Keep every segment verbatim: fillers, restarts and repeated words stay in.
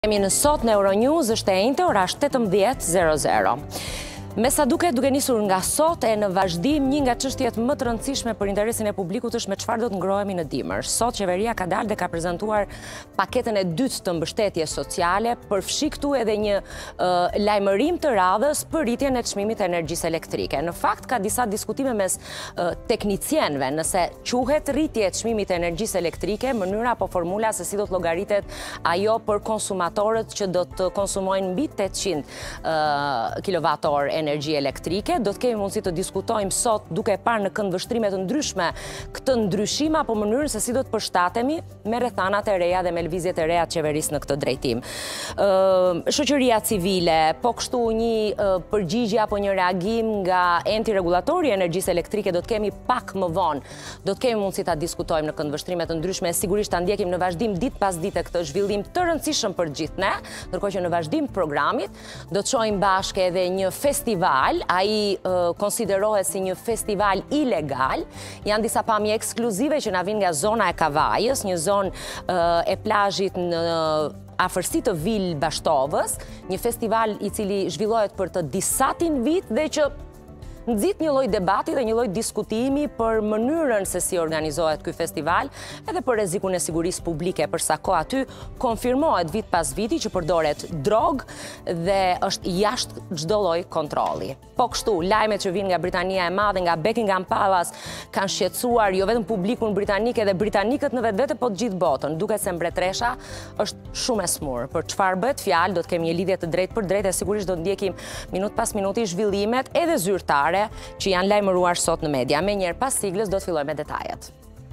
Jemi në sot në Euronews, është e njëjtë, ora tetëmbëdhjetë e zero zero. Me sa duket, duke nisur nga sot e në vazhdim, një nga çështjet më të rëndësishme për interesin e publikut është me çfarë do të ngrohemi në dimër. Sot qeveria ka dalë dhe ka prezantuar paketën e dytë të mbështetjes sociale, përfshi këtu edhe një uh, lajmërim të radhës për rritjen e çmimit të energjisë elektrike. Në fakt ka disa diskutime mes uh, teknicienëve nëse quhet rritje e çmimit të energjisë elektrike, mënyra apo formula se si do të llogaritet ajo për konsumatorët që do të konsumojnë mbi tetëqind uh, kilowatt-orë energji elektrike. Do të kemi mundësi të diskutojmë sot duke parë në këndvështrime të ndryshme këtë ndryshim apo mënyrën se si do të përshtatemi me rrethanat e reja dhe me lëvizjet e reja të qeverisë në këtë drejtim. Ë, shoqëria civile, po kështu një uh, përgjigje apo një reagim nga enti rregullatori i energjisë elektrike do të kemi pak më vonë. Do të kemi mundësi ta diskutojmë në këndvështrime të ndryshme, sigurisht ta ndjekim në vazhdim ditë pas dite këtë zhvillim të rëndësishëm për gjithë ne, ndërkohë që në vazhdim të programit do të shohim bashkë edhe një festival Festival, ai uh, konsiderohet si një festival ilegal. Janë disa pamje ekskluzive që na vijnë nga zona e Kavajës, një zonë uh, e plazhit në afërsi të Vil Bashtovës, një festival i cili zhvillohet për të disatin vit dhe që nxit një lloj debati dhe një lloj diskutimi për mënyrën se si organizohet ky festival, edhe për rrezikun e sigurisë publike, përsa kohë aty konfirmohet vit pas viti që përdoret drogë dhe është jashtë çdo lloj kontrolli. Po kështu, lajmet që vijnë nga Britania e Madhe, nga Buckingham Palace, kanë shqetësuar jo vetëm publikun britanik edhe britanikët në vetvete, po të gjithë botën. Duket se mbretresha është shumë e smur. Për çfarë bëhet fjalë, do të kemi një lidhje të drejtë për drejtë, e sigurisht do të ndjekim minut pas minuti zhvillimet edhe zyrtare që janë lajmëruar sot në media. Me njerë pas siglës do të filloj me detajet.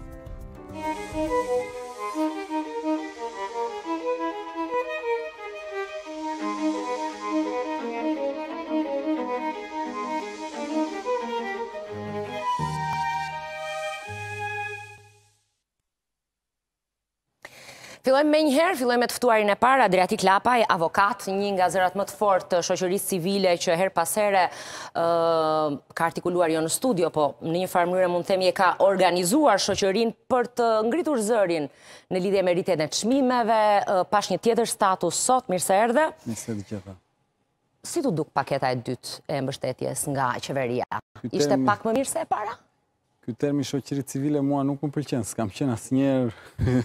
Fillojmë me njëherë, fillojmë me të ftuarin e parë, Adriatik Lapaj, avokat, një nga zërat më të fortë të shoqërisë civile që her pas here uh, ka artikuluar jo në studio, po në një farë mënyrë mund të themi e ka organizuar shoqërinë për të ngritur zërin në lidhje me rritjen e çmimeve, uh, pash një tjetër status sot, mirë se erdhe. Mirë se dëgjova. Si tu duk paketa e dytë e mbështetjes nga qeveria? Ishte pak më mirë se e para? Ky termi shoqëri civile mua nuk më pëlqen, s'kam qenë asnjëherë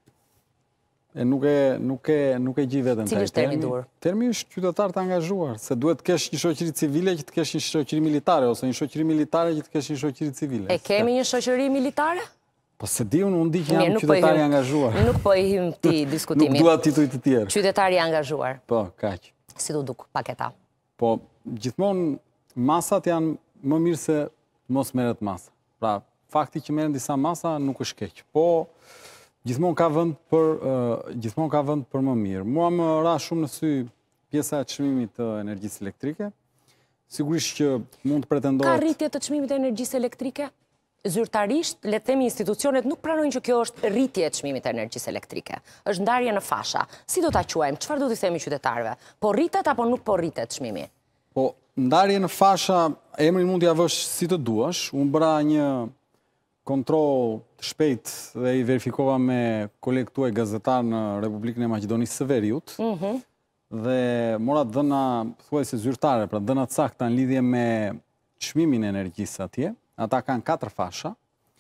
E nuk e, nuk e, nuk e gjej veten. Cili është termi dur? Termi është qytetar të angazhuar, se duhet të kesh një shoqëri civile që të kesh një shoqëri militare, ose një shoqëri militare që të kesh një shoqëri civile. E kemi një shoqëri militare? Po se di unë, unë di që jam qytetar i angazhuar. Nuk po i hym ti diskutimit. Nuk dua tituj të tjerë. Qytetar i angazhuar. Po, kaq. Si do duk paketa? Po, gjithmonë masat janë më mirë se mos merret masa. Pra, fakti që merren disa masa nuk është keq. Po, Gjithmonë ka vend për uh, gjithmonë ka vend për më mirë. Mua më ra shumë në sy pjesa e çmimit të energjisë elektrike. Sigurisht që mund të pretendohet. Ka rritje të çmimit të energjisë elektrike? Zyrtarisht, le të themi institucionet nuk pranojnë që kjo është rritje e çmimit të energjisë elektrike. Është ndarje në fasha. Si do ta quajmë? Çfarë do t'i themi qytetarëve? Po rritet apo nuk po rritet çmimi? Po, ndarje në fasha, emrin mund t'ia vësh si të duash. Unë bëra një kontroll të shpejt dhe i verifikova me kolegë tuaj gazetar në Republikën e Maqedonisë së Veriut, mm -hmm. dhe mora dhëna thuajse zyrtare, pra dhëna sakta në lidhje me çmimin e energjisë atje. Ata kanë katër fasha,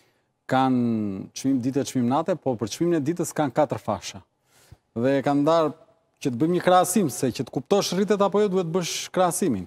kanë çmim dite, çmim nate, po për çmimin e ditës kanë katër fasha. Dhe kanë ndarë që të bëjmë një krahasim, se që të kuptosh rritet apo jo duhet bësh krahasimin.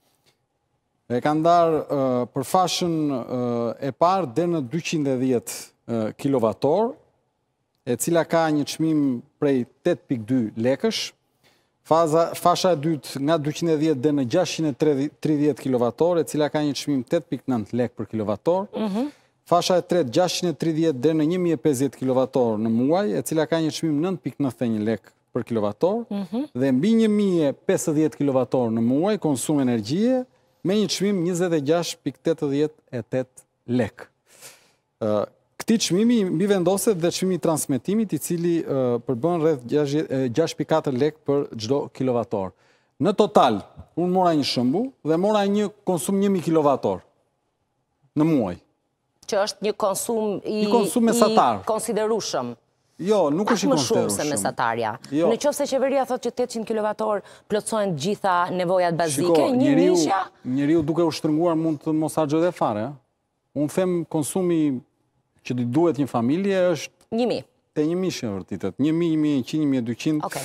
E ka ndarë uh, për fashën uh, e parë deri në dyqind e dhjetë uh, kilowatt-orë, e cila ka një çmim prej tetë pikë dy lekësh. Faza, fasha e dytë nga dyqind e dhjetë deri në gjashtëqind e tridhjetë kilowatt-orë, e cila ka një çmim tetë pikë nëntë lekë për kilowatt-orë. Mm -hmm. Fasha e tretë gjashtëqind e tridhjetë deri në një mijë e pesëdhjetë kilowatt-orë në muaj, e cila ka një çmim nëntë pikë njëzet e një lekë për kilowatt-orë, mm -hmm. dhe mbi një mijë e pesëdhjetë kilowatt-orë në muaj konsum energjie me një çmim njëzet e gjashtë pikë tetëdhjetë e tetë lekë. Këtij çmimi mbi vendoset dhe çmimi i transmetimit, i cili përbën rreth gjashtë pikë katër lekë për çdo kilowatt-orë. Në total, unë mora një shembull dhe mora një konsum një mijë kilowatt-orë në muaj. Që është një konsum i, një konsum mesatar. I konsiderueshëm. Jo, nuk është i më konsideruar shumë se shumë. mesatarja. Jo. Në qoftë se qeveria thotë që tetëqind kilowatorë plotësojnë gjitha nevojat bazike, Shiko, një njeriu, mishja... njeriu duke u shtrënguar mund të mos harxojë dhe fare. Unë them konsumi që i duhet një familje është Një mi. te një mishë vërtetë. Një mi, një mi e njëqind, një mi e dyqind. Okej.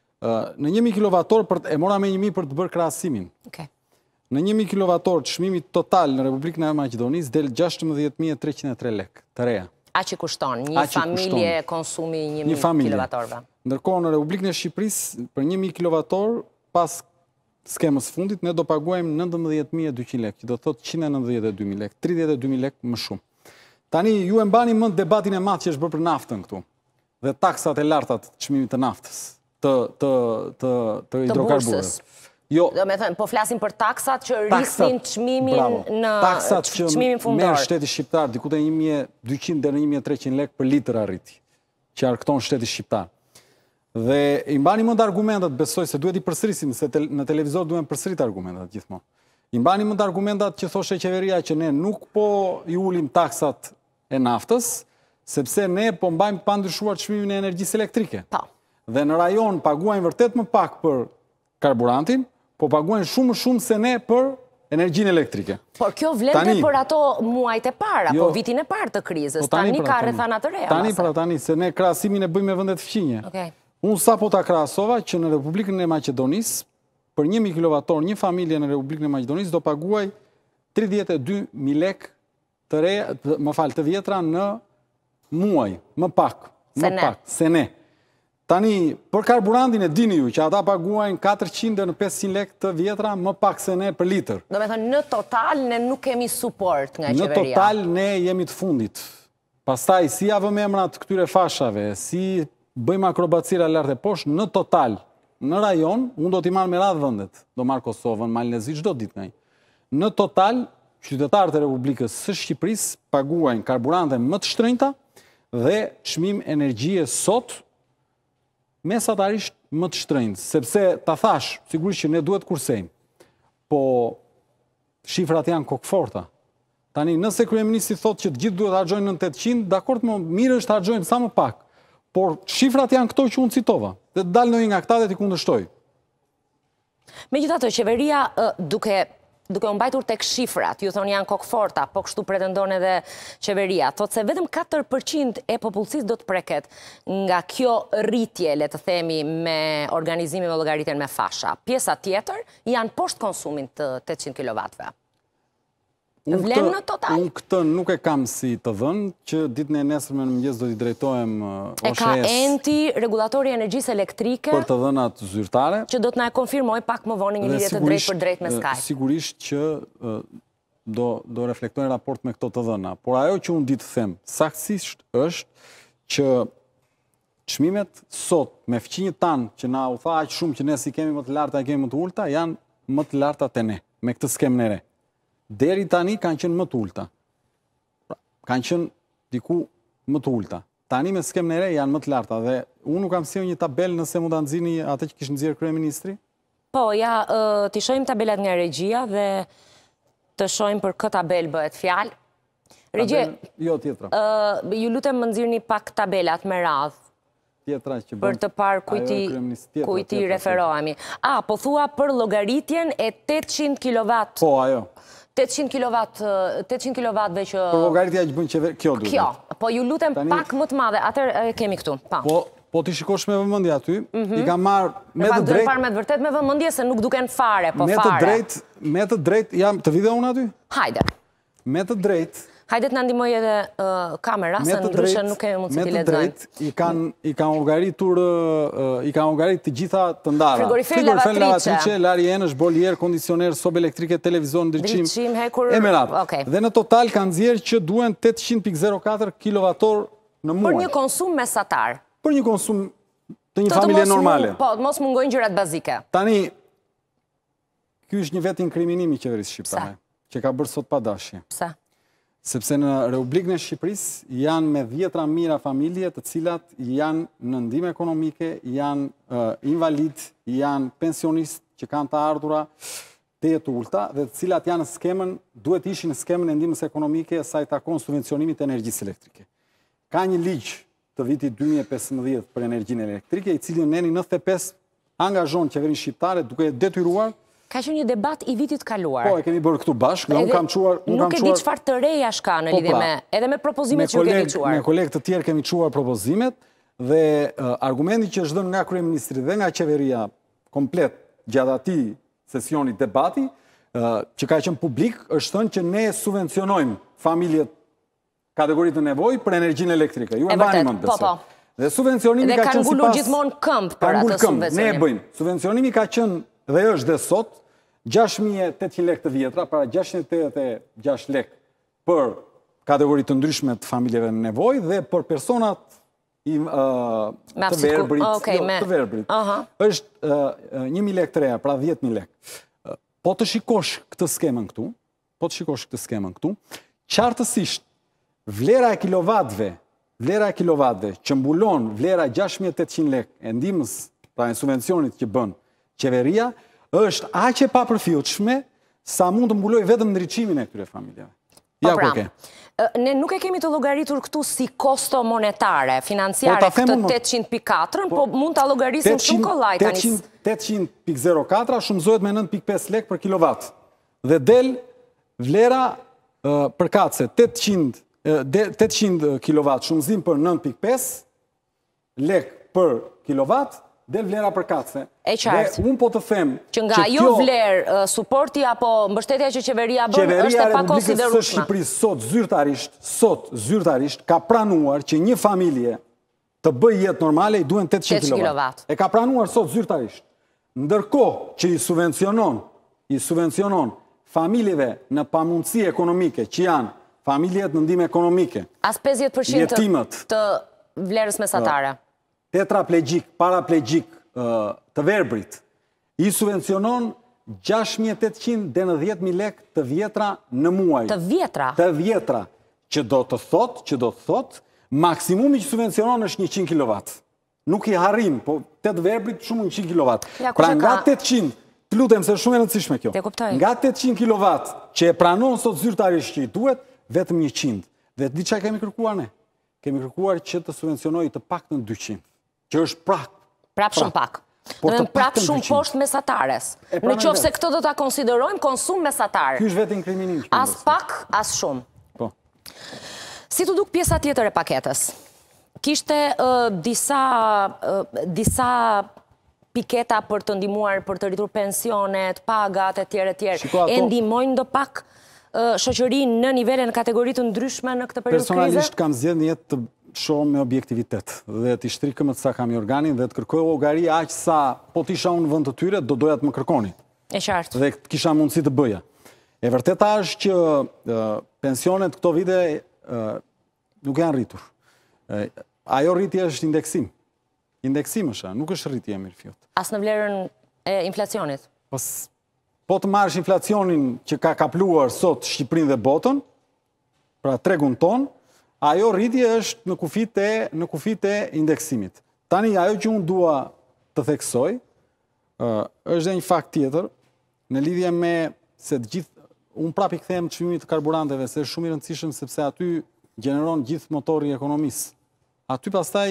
Në një mijë kilovator, për, e mora me një mi për të bërë krahasimin. Okej. Në një mijë kilovator, çmimi total në Republikën e Maqedonisë del gjashtëmbëdhjetë mijë e treqind e tre lekë, të reja. Aq i kushton një Aq i familje kushton. konsumi një Një mijë familje. kilovatorëve. Ndërkohë në Republikën e Shqipërisë, për një mijë kilovator, pas skemës fundit, ne do paguajmë nëntëmbëdhjetë mijë e dyqind lekë, që do thotë njëqind e nëntëdhjetë e dy mijë lekë, tridhjetë e dy mijë lekë më shumë. Tani, ju e mbani mend debatin e madh që është bërë për naftën këtu, dhe taksat e larta të çmimit të naftës, të, të, të, të hidrokarburëve. Jo, Do me thënë, po flasim për taksat që rrisin çmimin në taksat që çmimin fundor. merr shteti shqiptar, diku te një mijë e dyqind deri në një mijë e treqind lekë për litër arriti, që arkton shteti shqiptar. Dhe i mbani mend argumentat, besoj se duhet i përsërisim, se te, në televizor duhen përsërit argumentat gjithmonë. I mbani mend argumentat që thoshte qeveria që ne nuk po i ulim taksat e naftës, sepse ne po mbajmë pa ndryshuar çmimin e energjisë elektrike. Po. Dhe në rajon paguajnë vërtet më pak për karburantin, po paguajnë shumë më shumë se ne për energjinë elektrike. Por kjo vlente Tani- për ato muajt e para, Jo. po vitin e parë të krizës. Po tani Tani pra, ka tani. rrethana të reja. Tani mase. pra tani, se ne krahasimin e bëjmë me vendet fqinje. Okej. Unë sa po ta krahasova që në Republikën e Maqedonisë, për një mijë kilovator, një familje në Republikën e Maqedonisë do paguaj tridhjetë e dy mijë lekë të re, të- më fal, të vjetra në muaj, më pak, Se më ne. pak, se ne. Tani, për karburantin e dini ju që ata paguajnë katërqind deri në pesëqind lekë të vjetra, më pak se ne për litër. Do me thënë, në total, ne nuk kemi suport nga Në qeveria. total ne jemi të fundit. Pastaj, si javëm emrat këtyre fashave, si bëjmë akrobacira lart e poshtë, në total, në rajon, unë do t'i marrë me radhë vendet, do marrë Kosovën, Malnezi, çdo ditë nga i. Në total, qytetarët e Republikës së Shqipërisë paguajnë karburante më të shtrenjta dhe çmim energjie sot mesatarisht më të shtrenjtë, sepse ta thash, sigurisht që ne duhet kursejmë, po shifrat janë kokëforta. Tani, nëse kryeministri thotë që të gjithë duhet harxojnë në tetëqind, dakord, më mirë është harxojmë sa më pak. Por shifrat janë këto që unë citova, dhe të dalë ndonjë nga këta dhe t'i kundërshtoj. Megjithatë, qeveria ë, duke duke u mbajtur tek shifrat, ju thonë janë kokëforta, po kështu pretendon edhe qeveria, thotë se vetëm katër përqind e popullsisë do të preket nga kjo rritje, le të themi, me organizimin me llogaritjen me fasha. Pjesa tjetër janë poshtë konsumin të tetëqind kilovatëve. Unë Vlen këtë- në total? Unë këtë nuk e kam si të dhënë, që ditën e nesërme në mëngjes do t'i drejtohem E ka O S H E-s enti regulatori i energjisë elektrike për të dhënat zyrtare. që do të na e konfirmoj pak më vonë një Dhe lidhje të drejtë për drejtë me sigurisht, Skype. e, Sigurisht që e, do, do reflektojnë raport me këto të dhëna. Por ajo që unë ditë them, saktësisht është që çmimet sot me fqinjët tanë që na u tha aq shumë që ne si kemi më të larta e kemi më të ulta, janë më të larta te ne, me këtë skemën e re. Deri tani kanë qenë më të ulta. Pra, kanë qenë diku më të ulta. Tani me skemën e re janë më të larta dhe unë nuk kam sjellë një tabel nëse mund ta nxjini atë që kishte nxjerrë kryeministri. Po, ja, ë, t'i shohim tabelat nga regjia dhe të shohim për këtë tabel bëhet fjalë. Regje, Tabel- Jo, tjetra. ë, ju lutem më nxirni pak tabelat me radhë Tjetra që bën. për të parë Ajo e kujti kryeministit, tjetra, kujti tjetra, referohemi. A, po thua për llogaritjen e tetëqind kilowatt, Po, ajo. tetëqind kilowatt, ë, tetëqind kilowattëve që Për llogaritja që bën qever, kjo duhet. kjo. Po ju lutem Tani- pak më të madhe. Atëherë e kemi këtu. Pa. Po, po ti shikosh me vëmendje aty, i ka marrë me Me të fakt duhet drejtë, parë me të vërtet me vëmendje se nuk duken fare, po me të fare. drejtë, me të drejtë, jam të video unë aty? Hajde. Me të drejtë, Hajde të na ndihmoj edhe ë, kamera, me se të ndryshe drejtë, nuk kemi mundësi me t'i të lexojmë. drejtë, i kanë i kanë llogaritur ë, i kanë llogarit të gjitha të ndara. Frigorifer, lavatrice. larje enësh, bolier, kondicioner, sobë elektrike, televizor, ndriçim. Ndriçim, hekur- E me radhë. Okej. Dhe në total kanë nxjerrë që duhen tetëqind pikë zero katër kilovator në muaj. Për një konsum mesatar. Për një konsum të një Të të familje mos mu- normale. Po, të mos mungojnë gjërat bazike. Tani, ky është një vetë inkriminimi i qeverisë shqiptare, që ka bërë sot pa dashje. Pse? Sepse në Republikën e Shqipërisë janë me dhjetra mijëra familje të cilat janë në ndihmë ekonomike, janë uh, invalid, janë pensionistë që kanë të ardhura të jetë ulta dhe të cilat janë në skemën, duhet ishin në skemën e ndihmës ekonomike sa i takon subvencionimit të energjisë elektrike. Ka një ligj të vitit dy mijë e pesëmbëdhjetë për energjinë elektrike, i cili në nëntëdhjetë e pesë angazhon qeverinë shqiptare duke detyruar. Ka qenë një debat i vitit kaluar. Po, e kemi bërë këtu bashkë, dhe unë kam quar... Nuk e di çfarë të reja shka në lidhje me, edhe me propozimet që ju kemi quar. Me kolegë të tjerë kemi quar propozimet, dhe argumenti që është dhënë nga kryeministri dhe nga qeveria komplet gjatë atij sesionit debati, që ka qenë publik, është thënë që ne subvencionojmë familjet kategoritë të nevojë për energjinë elektrike. Ju e mbani mend besoj. Dhe subvencionimi ka qenë sipas... Dhe kanë ngulur gjithmonë këmbë për atë subvencionim. Ne e bëjmë. Subvencionimi ka qenë dhe është dhe sot gjashtë mijë e tetëqind lekë të vjetra, pra gjashtëqind e tetëdhjetë e gjashtë lekë për kategoritë të ndryshme të familjeve në nevojë dhe për personat të verbrit. Është një mijë lekë të reja, pra dhjetë mijë lekë. Po të shikosh këtë skemën këtu, po të shikosh këtë skemën këtu, qartësisht vlera e kilovatëve, vlera e kilovatëve që mbulon vlera gjashtë mijë e tetëqind lekë e ndihmës, pra e subvencionit që bën qeveria, është aq e papërfillshme sa mund të mbuloj vetëm ndriçimin e këtyre familjeve. Ja ku ke. Ne nuk e kemi të llogaritur këtu si kosto monetare, financiare këtë tetëqind pikë katër, po mund ta llogarisim shumë kollaj tani. tetëqind pikë zero katër shumëzohet me nëntë pikë pesë lekë për kilovat. Dhe del vlera përkatëse tetëqind kilovat shumëzim për nëntë pikë pesë lekë për kilovat, del vlera përkatëse. E qartë. Dhe unë po të them që nga jo vlerë, suporti apo mbështetja që qeveria bën është e pakonsiderueshme. Qeveria e Republikës së Shqipërisë sot zyrtarisht, sot zyrtarisht ka pranuar që një familje të bëjë jetë normale i duhen tetëqind kilovat. E ka pranuar sot zyrtarisht. Ndërkohë që i subvencionon, i subvencionon familjeve në pamundësi ekonomike, që janë familjet në ndihmë ekonomike. As pesëdhjetë përqind të vlerës mesatare. Tetraplegjik, paraplegjik të verbrit, i subvencionon gjashtë mijë e tetëqind deri në dhjetë mijë lekë të vjetra në muaj. Të vjetra? Të vjetra, që do të thot, që do të thot, maksimumi që subvencionon është njëqind kilovat. Nuk i harrim, po të verbrit shumë njëqind kilovat. Pra nga tetëqind, të lutem se shumë e rëndësishme kjo, nga tetëqind kilovat që e pranon sot zyrtarisht që i duhet, vetëm njëqind. Dhe di çfarë kemi kërkuar ne? Kemi kërkuar që të subvencionojë të paktën dyqind. Që është prap. Prap shumë pak. Në prap shumë poshtë mesatares. Në qoftë se këtë do ta konsiderojmë konsum mesatar. Ky është vetë inkriminim. As pak, as shumë. Po. Si të duk pjesa tjetër e paketës? Kishte disa disa piketa për të ndihmuar për të rritur pensionet, pagat e tjerë e tjerë. E ndihmojnë do pak shoqërinë në nivele në kategori të ndryshme në këtë periudhë krize? Personalisht kam zgjedhur një jetë të shohëm me objektivitet dhe të shtrikëm të sa kam i organin dhe të kërkoj llogari aq sa po të isha unë në vend të tyre do doja të më kërkonin. E qartë. Dhe të kisha mundësi të bëja. E vërteta është që pensionet këto vite nuk janë rritur. Ajo rritje është indeksim. Indeksim është, nuk është rritje e mirëfillt. As në vlerën e inflacionit. Po të marrësh inflacionin që ka kapluar sot Shqipërinë dhe botën, pra tregun ton, ajo rritje është në kufit e, në kufit e indeksimit. Tani, ajo që unë dua të theksoj, është dhe një fakt tjetër, në lidhje me se të gjithë, unë prapi kthehem çmimit të karburanteve, se është shumë i rëndësishëm sepse aty gjeneron gjithë motori i ekonomisë. Aty pastaj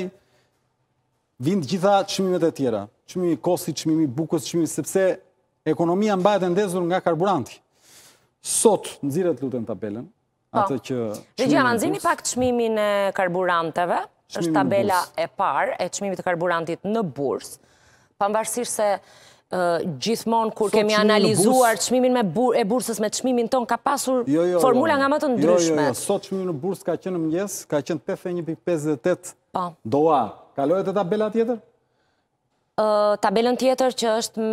vind gjitha çmimet e tjera, çmimi i kostit, çmimi i bukës, çmimi sepse ekonomia mbahet e ndezur nga karburanti. Sot nxirret lutem tabelën. Regja, ma nëzini pak çmimin e karburanteve, është tabela e parë e çmimit të karburantit në bursë, pavarësisht se gjithmonë kur kemi analizuar çmimin e bursës me çmimin ton ka pasur formula nga më të ndryshme. Sot çmimi në bursë ka qenë në mëngjes, ka qenë tetëdhjetë e një pikë pesëdhjetë e tetë dollar. Kalohet te tabela tjetër? Tabelën tjetër që është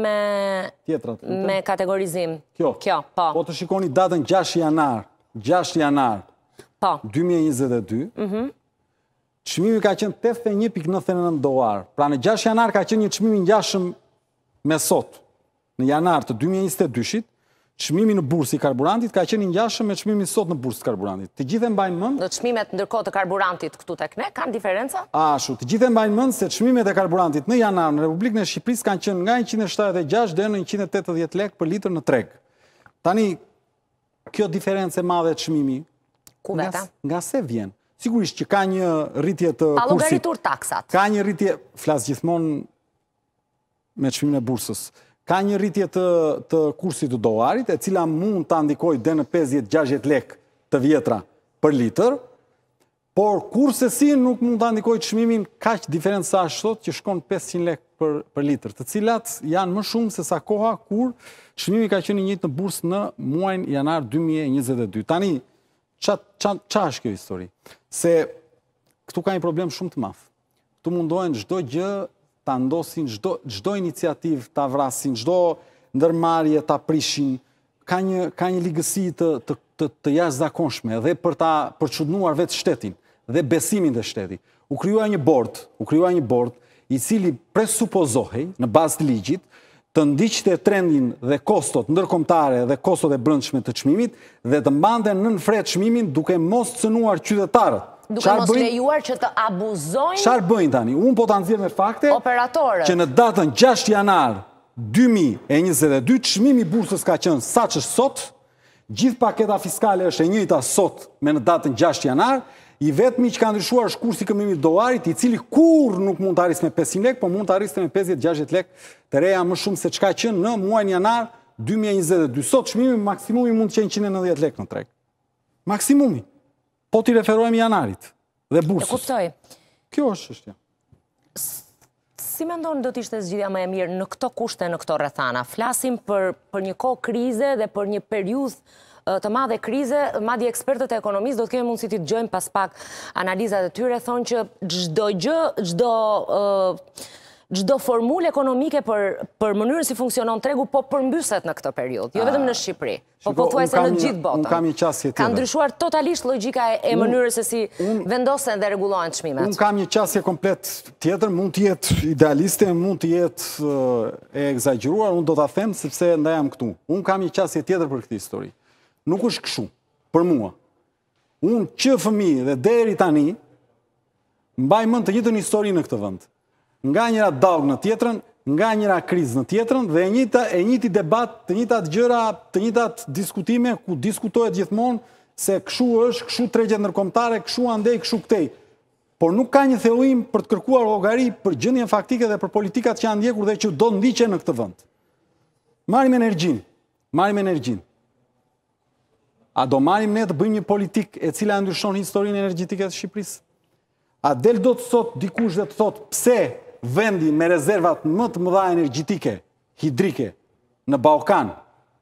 me kategorizim. Kjo? Kjo, po. Po të shikoni datën gjashtë janar, gjashtë janar dy mijë e njëzet e dy, çmimi ka qenë tetëdhjetë e një pikë nëntëdhjetë e nëntë dollar. Pra në gjashtë janar ka qenë një çmim i ngjashëm me sot. Në janar të dy mijë e njëzet e dyshit, çmimi në bursë i karburantit ka qenë i ngjashëm me çmimin sot në bursë të karburantit. Të gjithë e mbajnë mend? Do çmimet ndërkohë të karburantit këtu tek ne kanë diferenca? Ashtu, të gjithë e mbajnë mend se çmimet e karburantit në janar në Republikën e Shqipërisë kanë qenë nga njëqind e shtatëdhjetë e gjashtë deri në njëqind e tetëdhjetë lekë për litër në treg. Tani kjo diferencë e madhe e çmimi, ku vete? Nga se vjen? Sigurisht që ka një rritje të kursit. A llogaritur taksat? Ka një rritje, flas gjithmonë me çmimin e bursës. Ka një rritje të, të kursit të dollarit, e cila mund ta ndikojë deri në pesëdhjetë gjashtëdhjetë lek të vjetra për litër, por kurse si nuk mund ta ndikojë çmimin kaq diferencash sot që shkon pesëqind lek për, për litër, të cilat janë më shumë se sa koha kur çmimi ka qenë i njëjtë në bursë në muajin janar dy mijë e njëzet e dy. Tani, qa, qa, qa është kjo histori? Se këtu ka një problem shumë të madh. Këtu mundohen çdo gjë ta ndosin, çdo çdo iniciativë ta vrasin, çdo ndërmarrje ta prishin. Ka një ka një ligësi të të të, të jashtëzakonshme dhe për ta përçudnuar vetë shtetin dhe besimin të shtetit. U krijuar një bord, u krijuar një bord i cili presupozohej në bazë të ligjit të ndiqte trendin dhe kostot ndërkombëtare dhe kostot e brendshme të çmimit dhe të mbante nën fret çmimin duke mos cënuar qytetarët. Duke mos lejuar që të abuzojnë. Çfarë bëjnë tani? Unë po ta nxjerr me fakte operatorët që në datën gjashtë janar dy mijë e njëzet e dy çmimi i bursës ka qenë sa që sot, gjithë paketa fiskale është e njëjta sot me në datën gjashtë janar, i vetmi që ka ndryshuar është kursi i këmbimit dollarit, i cili kurrë nuk mund të arrisë me pesëqind lek, por mund të arrisë me pesëdhjetë gjashtëdhjetë lek të reja më shumë se çka qenë në muajin janar dy mijë e njëzet e dy. Sot çmimi maksimumi mund të qenë njëqind e nëntëdhjetë lek në treg. Maksimumi. Po t'i referohemi janarit dhe bursës. E kuptoj. Kjo është çështja. Si mendon do të ishte zgjidhja më e mirë në këto kushte, në këto rrethana? Flasim për për një kohë krize dhe për një periudhë të madhe krize, madje ekspertët e ekonomisë do të kemi mundësi të dëgjojmë pas pak analizat e tyre, thonë që çdo gjë, çdo çdo formulë ekonomike për për mënyrën si funksionon tregu po përmbyset në këtë periudhë, jo vetëm në Shqipëri, po pothuajse në gjithë botën. Unë kam një qasje tjetër. Ka ndryshuar totalisht logjika e mënyrës se si vendosen dhe rregullohen çmimet. Unë kam një qasje komplet tjetër, mund të jetë idealiste, mund të jetë e egzageruar, unë do ta them sepse nda jam këtu. Unë kam një qasje tjetër për këtë histori. Nuk është kështu, për mua. Unë që fëmijë dhe deri tani mbaj mend të njëjtën histori në këtë vend. Nga njëra dallg në tjetrën, nga njëra krizë në tjetrën dhe e njëjta e njëjti debat, të njëjtat gjëra, të njëjtat diskutime ku diskutohet gjithmonë se kshu është, kshu tregjet ndërkombëtare, kshu andej, kshu këtej. Por nuk ka një thellim për të kërkuar llogari për gjendjen faktike dhe për politikat që janë ndjekur dhe që do ndiqen në këtë vend. Marrim energjinë, marrim energjinë. A do marrim ne të bëjmë një politikë e cila ndryshon historinë energjetike të Shqipërisë? A del do të sot dikush dhe të thotë pse vendi me rezervat më të mëdha energjetike, hidrike, në Ballkan,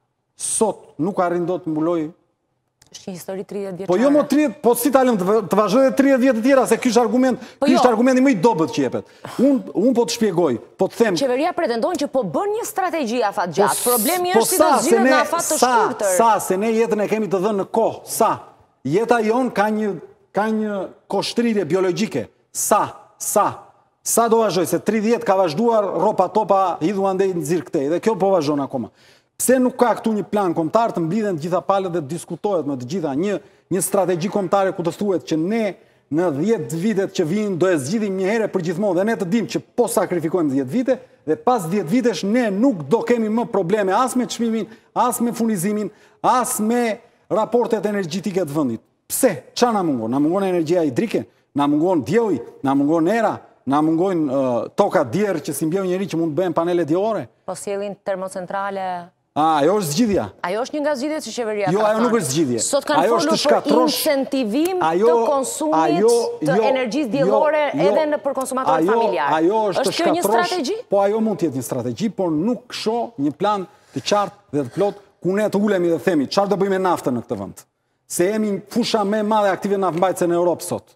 sot nuk arrin dot të mbulojë? Është një histori tridhjetë vjeçare. Po jo më tridhjetë, po si ta lëm të vazhdoj edhe tridhjetë vjet të tjera, se ky është argument, ky është argumenti më i dobët që jepet. Unë un po të shpjegoj, po të them. Qeveria pretendon që po bën një strategji afatgjatë. Problemi është si do zgjidhet në afat të shkurtër. Sa se ne jetën e kemi të dhënë në kohë, sa. Jeta jon ka një ka një koshtrirje biologjike. Sa, sa. Sa do vazhdoj, se tridhjetë ka vazhduar ropa topa hidhu andej në zirë këtej, dhe kjo po vazhdon akoma. Pse nuk ka këtu një plan kombëtar të mblidhen të gjitha palët dhe të diskutohet me të gjitha një, një strategji kombëtare ku të thuhet që ne në dhjetë vitet që vinë do e zgjidhim një herë për gjithmonë dhe ne të dimë që po sakrifikojmë dhjetë vite dhe pas dhjetë vitesh ne nuk do kemi më probleme as me çmimin, as me furnizimin, as me raportet energjetike të vendit. Pse? Ç'a na mungon? Na mungon energjia hidrike, na mungon dielli, na mungon era, na mungojnë uh, toka djerë që si mbjell njeri që mund të bëhen panele diellore. Po sjellin termocentrale. A, ajo është zgjidhja. Ajo është një nga zgjidhjet që qeveria ka. Jo, ajo nuk është zgjidhje. Sot kanë folur për incentivim të konsumit të energjisë diellore edhe në për konsumatorët familjarë. Ajo është Është kjo një strategji? Po ajo mund të jetë një strategji, por nuk shoh një plan të qartë dhe të plot ku ne të ulemi dhe themi çfarë do bëjmë me naftën në këtë vend. Se jemi fusha më e madhe aktive naftëmbajtëse në Europë sot.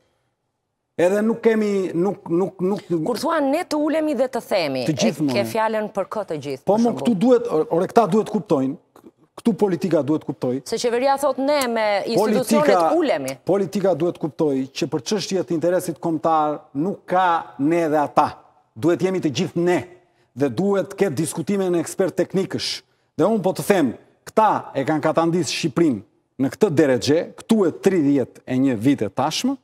Edhe nuk kemi, nuk, nuk, nuk... Kur thua ne të ulemi dhe të themi, e ke fjalën për këtë gjithë. Po më këtu duhet, ore këta duhet kuptojnë, këtu politika duhet kuptoj. Se qeveria thot ne me institucionet ulemi. Politika duhet kuptoj që për çështjet të interesit kombëtar nuk ka ne dhe ata. Duhet jemi të gjithë ne dhe duhet ketë diskutime në ekspert teknikësh. Dhe unë po të them, këta e kanë katandisë Shqipërinë në këtë deregje, këtu e tridhjetë e një vite tashmë,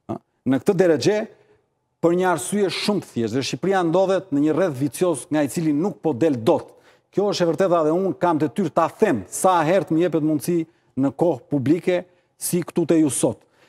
në këtë deregje për një arsye shumë të thjeshtë. Dhe Shqipëria ndodhet në një rreth vicioz nga i cili nuk po del dot. Kjo është e vërteta dhe unë kam detyrë ta them sa herë të më jepet mundësi në kohë publike si këtu te ju sot.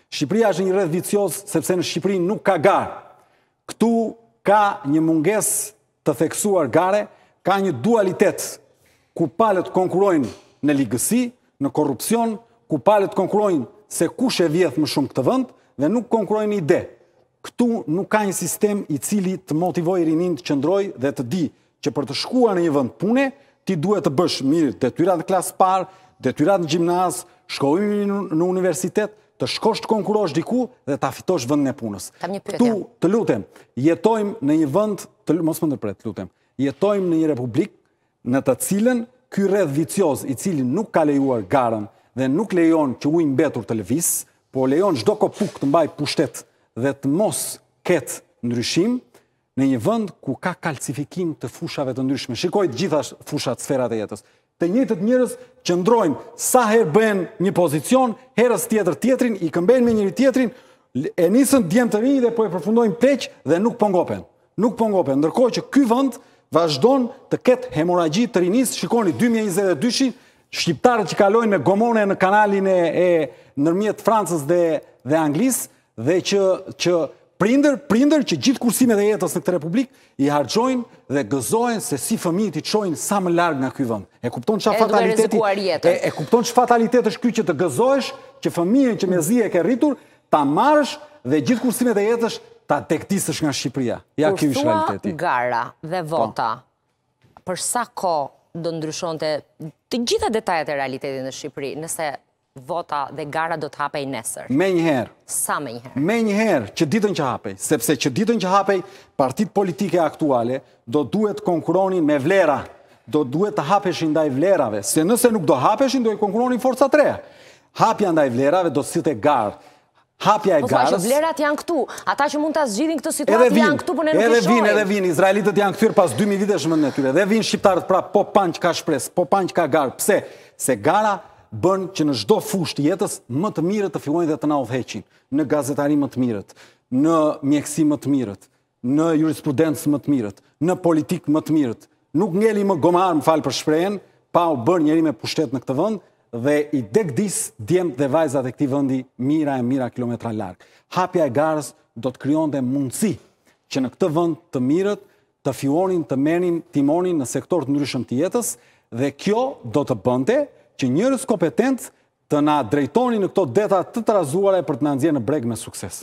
Shqipëria është një rreth vicioz sepse në Shqipëri nuk ka garë. Këtu ka një munges të theksuar gare, ka një dualitet ku palët konkurojnë në ligësi, në korrupsion, ku palët konkurojnë se kush e vjedh më shumë këtë vend dhe nuk konkurrojnë ide. Këtu nuk ka një sistem i cili të motivojë rinin të qëndrojë dhe të di që për të shkuar në një vend pune, ti duhet të bësh mirë detyrat në klasë parë, detyrat në gjimnaz, shkollimi në universitet, të shkosh të konkurosh diku dhe ta fitosh vendin e punës. Këtu, të lutem, jetojmë në një vend, të mos më ndërpret, lutem. Jetojmë në një republikë në të cilën ky rreth vicioz i cili nuk ka lejuar garën dhe nuk lejon që ujë mbetur të lëviz, po lejon çdo kopuk të mbaj pushtet dhe të mos ketë ndryshim në një vend ku ka kalcifikim të fushave të ndryshme. Shikoj të gjitha fushat, sferat e jetës. Të njëjtët njerëz qëndrojnë sa herë bëhen një pozicion, herës tjetër tjetrin, i këmbejnë me njëri tjetrin, e nisën djemë të rinj dhe po e përfundojnë pleq dhe nuk po ngopen. Nuk po ngopen, ndërkohë që ky vend vazhdon të ketë hemoragji të rinis. Shikoni dy mijë e njëzet e dy-shin, shqiptarët që kalojnë me gomone në kanalin e, e nërmjet Francës dhe, dhe Anglisë, dhe që, që prindër, prindër që gjithë kursimet e jetës në këtë republikë i harxojnë dhe gëzohen se si fëmijët i çojnë sa më larg nga ky vend. E kupton çfarë fataliteti? E, e kupton çfarë fatalitet është ky që të gëzohesh që fëmijën që mezi e ke rritur ta marrësh dhe gjithë kursimet e jetës ta tektisësh nga Shqipëria. Ja ky është realiteti. Gara dhe vota, për sa kohë do ndryshonte të gjitha detajet e realitetit në Shqipëri, nëse vota dhe gara do të hapej nesër? Me njëherë. Sa me njëherë? Me njëherë, që ditën që hapej. Sepse që ditën që hapej, partit politike aktuale do duhet konkuronin me vlera. Do duhet të hapeshin ndaj vlerave. Se nëse nuk do hapeshin, do i konkuronin forcat reja. Hapja ndaj vlerave do të sillte garë. Hapja e garës... Po thua që vlerat janë këtu. Ata që mund të zgjidhin këtë situatë janë këtu, por ne nuk i shohim. Edhe vinë, edhe vinë. Izraelitët janë kthyer pas dy mijë vitesh në vendin e tyre. Dhe vinë shqiptarët prapë, po pan që ka shpresë, po pan që ka garë. Pse? Se gara bën që në çdo fushë të jetës më të mirët të fillojnë dhe të na udhëheqin. Në gazetari më të mirët, në mjekësi më të mirët, në jurisprudencë më të mirët, në politikë më të mirët. Nuk ngeli më gomar, më fal për shprehjen, pa u bërë njëri me pushtet në këtë vend dhe i degdis djemt dhe vajzat e këtij vendi mira e mira kilometra larg. Hapja e garës do të krijonte mundësi që në këtë vend të mirët të fillonin të merrin timonin në sektor të ndryshëm të jetës dhe kjo do të bënte që njerëz kompetent të na drejtonin në këto deta të trazuara për të na nxjerrë në breg me sukses.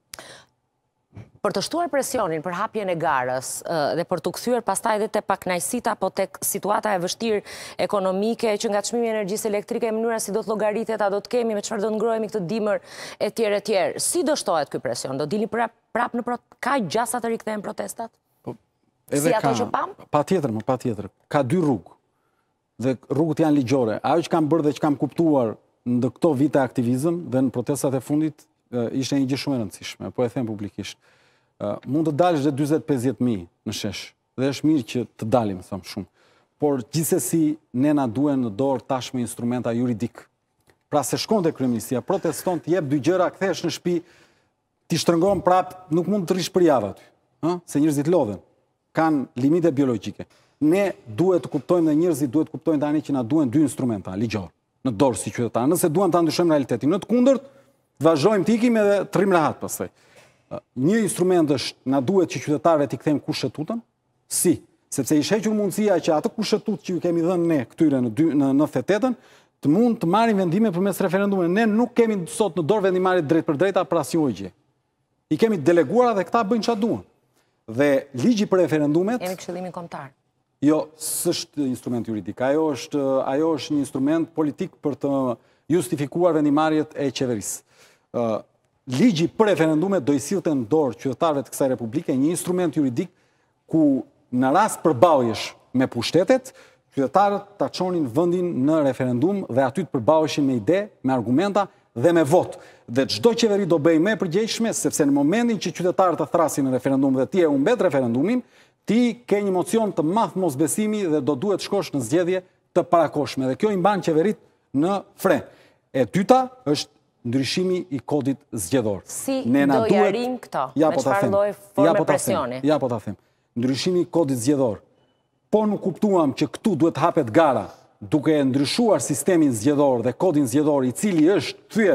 Për të shtuar presionin për hapjen e garës dhe për të kthyer pastaj edhe te pakënaqësita apo tek situata e vështirë ekonomike që nga çmimi i energjisë elektrike, mënyra si do të llogaritet, a do të kemi, me çfarë do ngrohemi këtë dimër etj etj. Si do shtohet ky presion? Do dilni prap prap në ka gjasa të rikthehen protestat? Po, edhe si ato ka, që pam? Patjetër, më patjetër. Ka dy rrugë. Dhe rrugët janë ligjore. Ajo që kam bërë dhe që kam kuptuar në këto vite aktivizëm dhe në protestat e fundit ishte një gjë shumë e rëndësishme, po e them publikisht. Mund të dalësh dhe dyzet pesëdhjetë mijë në shesh, dhe është mirë që të dalim, thëmë shumë. Por gjithsesi ne na duhen në dorë tashmë instrumenta juridik. Pra se shkon te kryeministria, proteston, të jep dy gjëra, kthehesh në shtëpi, ti shtrëngon prap, nuk mund të rish për javë aty, ë? Se njerëzit lodhen, kanë limite biologjike. Ne duhet të kuptojmë dhe njerëzit duhet të kuptojnë tani që na duhen dy instrumenta ligjor në dorë si qytetar. Nëse duam ta ndryshojmë realitetin, në të kundërt, vazhdojmë të ikim edhe të rrim rehat pastaj. Një instrument është na duhet që qytetarëve t'i kthejmë kushtetutan, si, sepse i shequr mundësia që atë kushtetut që ju kemi dhënë ne këtyre në në nëntëdhjetë të mund të marrin vendime përmes referendumit. Ne nuk kemi sot në dorë vendimarrjet drejt për drejta për asnjë gjë. I kemi deleguara dhe këta bëjnë çfarë duan. Dhe ligji për referendumet Kemi këshillimin kombëtar. Jo, s'është instrument juridik. Ajo është ajo është një instrument politik për të justifikuar vendimarrjet e qeverisë. Uh, Ligji për referendumet do i sillte në dorë qytetarëve të kësaj republike një instrument juridik ku në rast përballjesh me pushtetet, qytetarët ta çonin vendin në referendum dhe aty të përballeshin me ide, me argumenta dhe me vot. Dhe çdo qeveri do bëjë më e përgjegjshme, sepse në momentin që qytetarët të thrasin në referendum dhe ti e humbet referendumin, ti ke një mocion të madh mosbesimi dhe do duhet shkosh në zgjedhje të parakoshme. Dhe kjo i mban qeverit në fre. E dyta është ndryshimi i kodit zgjedhor. Si do i arrim këto? Me çfarë lloj forme presioni? Ja po ta them. Ndryshimi i kodit zgjedhor. Po nuk kuptuam që këtu duhet hapet gara duke ndryshuar sistemin zgjedhor dhe kodin zgjedhor i cili është kthyer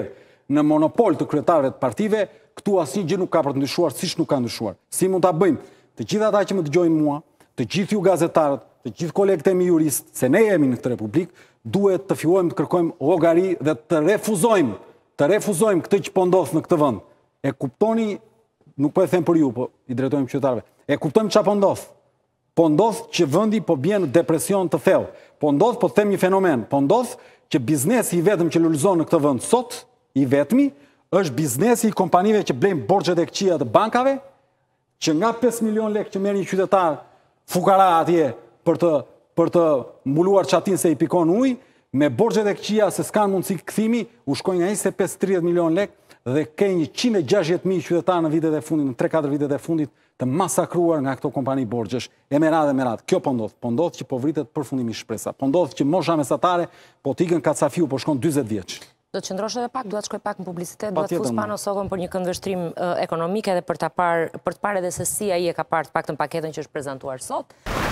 në monopol të kryetarëve të partive, këtu asnjë gjë nuk ka për të ndryshuar, siç nuk ka ndryshuar. Si mund ta bëjmë? Të gjithë ata që më dëgjojnë mua, të gjithë ju gazetarët, të gjithë kolegët e mi juristë, se ne jemi në këtë Republikë, duhet të fillojmë të kërkojmë llogari dhe të refuzojmë, të refuzojmë këtë që po ndodh në këtë vend. E kuptoni, nuk po e them për ju, po i drejtojmë qytetarëve. E kuptojmë çfarë po ndodh. Po ndodh që vendi po bën në depresion të thellë. Po ndodh, po them një fenomen, po ndodh që biznesi i vetëm që lulëzon në këtë vend sot, i vetmi, është biznesi i kompanive që blejnë borxhet e këqija të bankave, që nga pesë milion lekë që merr një qytetar fukara atje për të për të mbuluar çatin se i pikon ujë, me borxhet e këqija se s'kan mundësi kthimi, u shkojnë nga njëzet e pesë deri në tridhjetë milion lekë dhe ke njëqind e gjashtëdhjetë mijë qytetarë në vitet e fundit, në tre katër vitet e fundit të masakruar nga këto kompani borxhesh, e me radhë e me radhë. Kjo po ndodh, po ndodh që po vritet përfundimisht shpresa. Po ndodh që mosha mesatare po t'ikën kacafiu, po shkon dyzet vjeç. Do të qëndrosh edhe pak, duhet shkoj pak në publicitet, duhet fus Pano Sokën për një këndvështrim ekonomik edhe për të parë për të parë edhe se si ai e ka parë të paktën paketën që është prezantuar sot.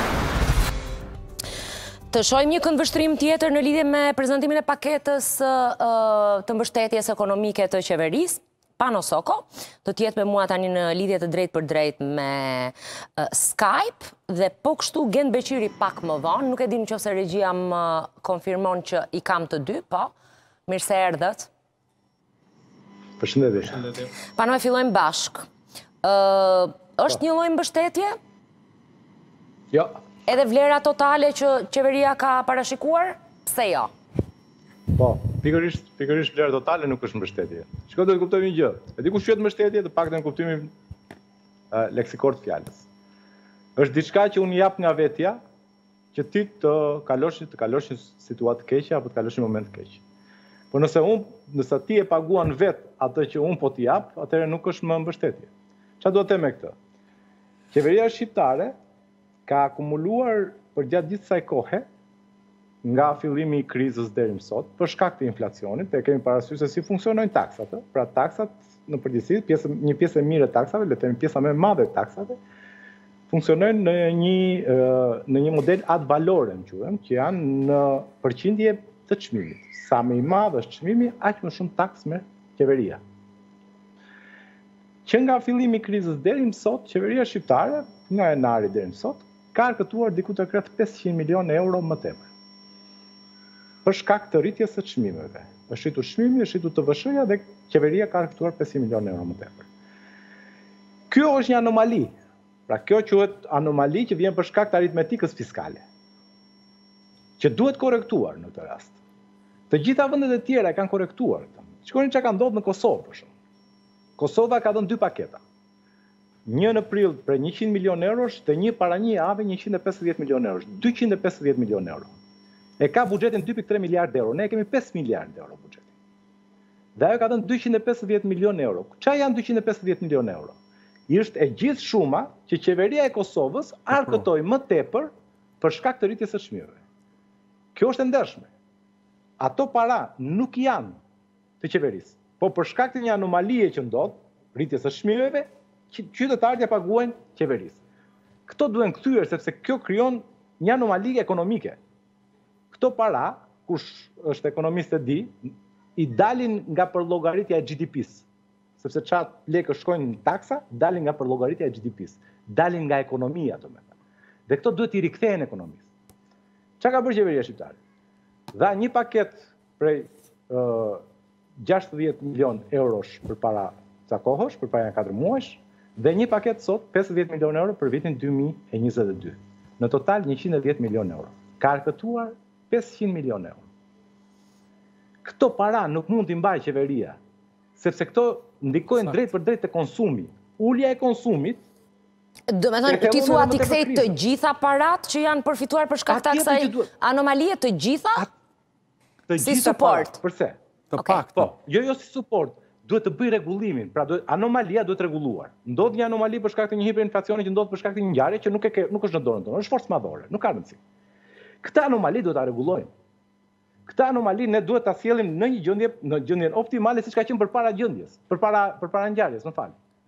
Të shohim një këndvështrim tjetër në lidhje me prezantimin e paketës të mbështetjes ekonomike të qeverisë. Pano Soko, do t'jetë me mua tani në lidhje të drejt për drejt me Skype dhe po kështu Gen Beqiri pak më vonë, nuk e di nëse regjia më konfirmon që i kam të dy, po, mirë se erdhët. Përshëndetje. Pano, e fillojmë bashk. Është një lloj mbështetje? Jo. Edhe vlera totale që qeveria ka parashikuar? Pse jo? Po, pikërisht, pikërisht vlerë totale nuk është mbështetje. Shko do të kuptojmë një gjë. E di kush quhet mbështetje, të paktën në kuptimin uh, leksikor të fjalës. Është diçka që unë jap nga vetja, që ti të kaloshin, të kaloshin situatë të keqe apo të kaloshin moment të keq. Por nëse unë, nëse ti e paguan vet atë që unë po t'i jap, atëherë nuk është më mbështetje. Çfarë do të them me këtë? Qeveria shqiptare ka akumuluar për gjatë gjithë kësaj kohe nga fillimi i krizës deri më sot, për shkak të inflacionit, e kemi parasysh se si funksionojnë taksat. Pra taksat në përgjithësi, pjesë, një pjesë e mirë e taksave, le të themi pjesa më e madhe e taksave, funksionojnë në një në një model ad valorem, quhem, që janë në përqindje të çmimit. Sa më i madh është çmimi, aq më shumë taks me qeveria. Që nga fillimi i krizës deri më sot, qeveria shqiptare, nga janari deri më sot, ka kërkuar diku të rreth pesëqind milion euro më tepër. Për shkak të rritjes së çmimeve. Është rritur çmimi, është rritur T V S-ja dhe qeveria ka kërkuar pesëqind milion euro më tepër. Kjo është një anomali. Pra kjo quhet anomali që vjen për shkak të aritmetikës fiskale, që duhet korrektuar në këtë rast. Të gjitha vendet e tjera e kanë korrektuar këtë. Shikoni çka ka ndodhur në Kosovë për shembull. Kosova ka dhënë dy paketa. Një në prill për njëqind milion eurosh dhe një para një jave njëqind e pesëdhjetë milion eurosh, dyqind e pesëdhjetë milion euro. E ka buxhetin dy pikë tre miliardë euro, ne kemi pesë miliardë euro buxhet. Dhe ajo ka dhënë dyqind e pesëdhjetë milion euro. Çfarë janë dyqind e pesëdhjetë milion euro? Është e gjithë shuma që qeveria e Kosovës arkëtoi më tepër për shkak të rritjes së çmimeve. Kjo është e ndershme. Ato para nuk janë të qeverisë, po për shkak të një anomalie që ndodh, rritjes së çmimeve, qytetarët ja paguajnë qeverisë. Këto duhen kthyer sepse kjo krijon një anomali ekonomike. Këto para, kush është ekonomist e di, i dalin nga përllogaritja e G D P-s. Sepse çfarë lekë shkojnë në taksa, dalin nga përllogaritja e G D P-s. Dalin nga ekonomia ato me. Dhe këto duhet i rikthehen ekonomisë. Çfarë ka bërë qeveria shqiptare? Dha një paket prej uh, gjashtëdhjetë milion eurosh përpara ca kohësh, përpara katër muajsh, dhe një paket sot pesëdhjetë milion euro për vitin dy mijë e njëzet e dy. Në total njëqind e dhjetë milion euro. Ka arkëtuar pesëqind milion euro. Këto para nuk mund t'i mbajë qeveria, sepse këto ndikojnë drejt për drejt të konsumi. Ulja e konsumit. Do me thënë, ti thua ti kthej të gjitha parat që janë përfituar për shkak të kësaj anomalie, të gjitha? Si suport. Përse? Të pak. Po, jo jo si suport. Duhet të bëj rregullimin. Pra anomalia duhet rregulluar. Ndodh një anomali për shkak të një hiperinflacioni që ndodh për shkak të një ngjarje që nuk e nuk është në dorën tonë, është forcë madhore, nuk ka rëndësi. Këtë anomali duhet ta rregullojmë. Këtë anomali ne duhet ta sjellim në një gjendje, në gjendjen optimale siç ka qenë përpara gjendjes, përpara përpara ngjarjes, më fal.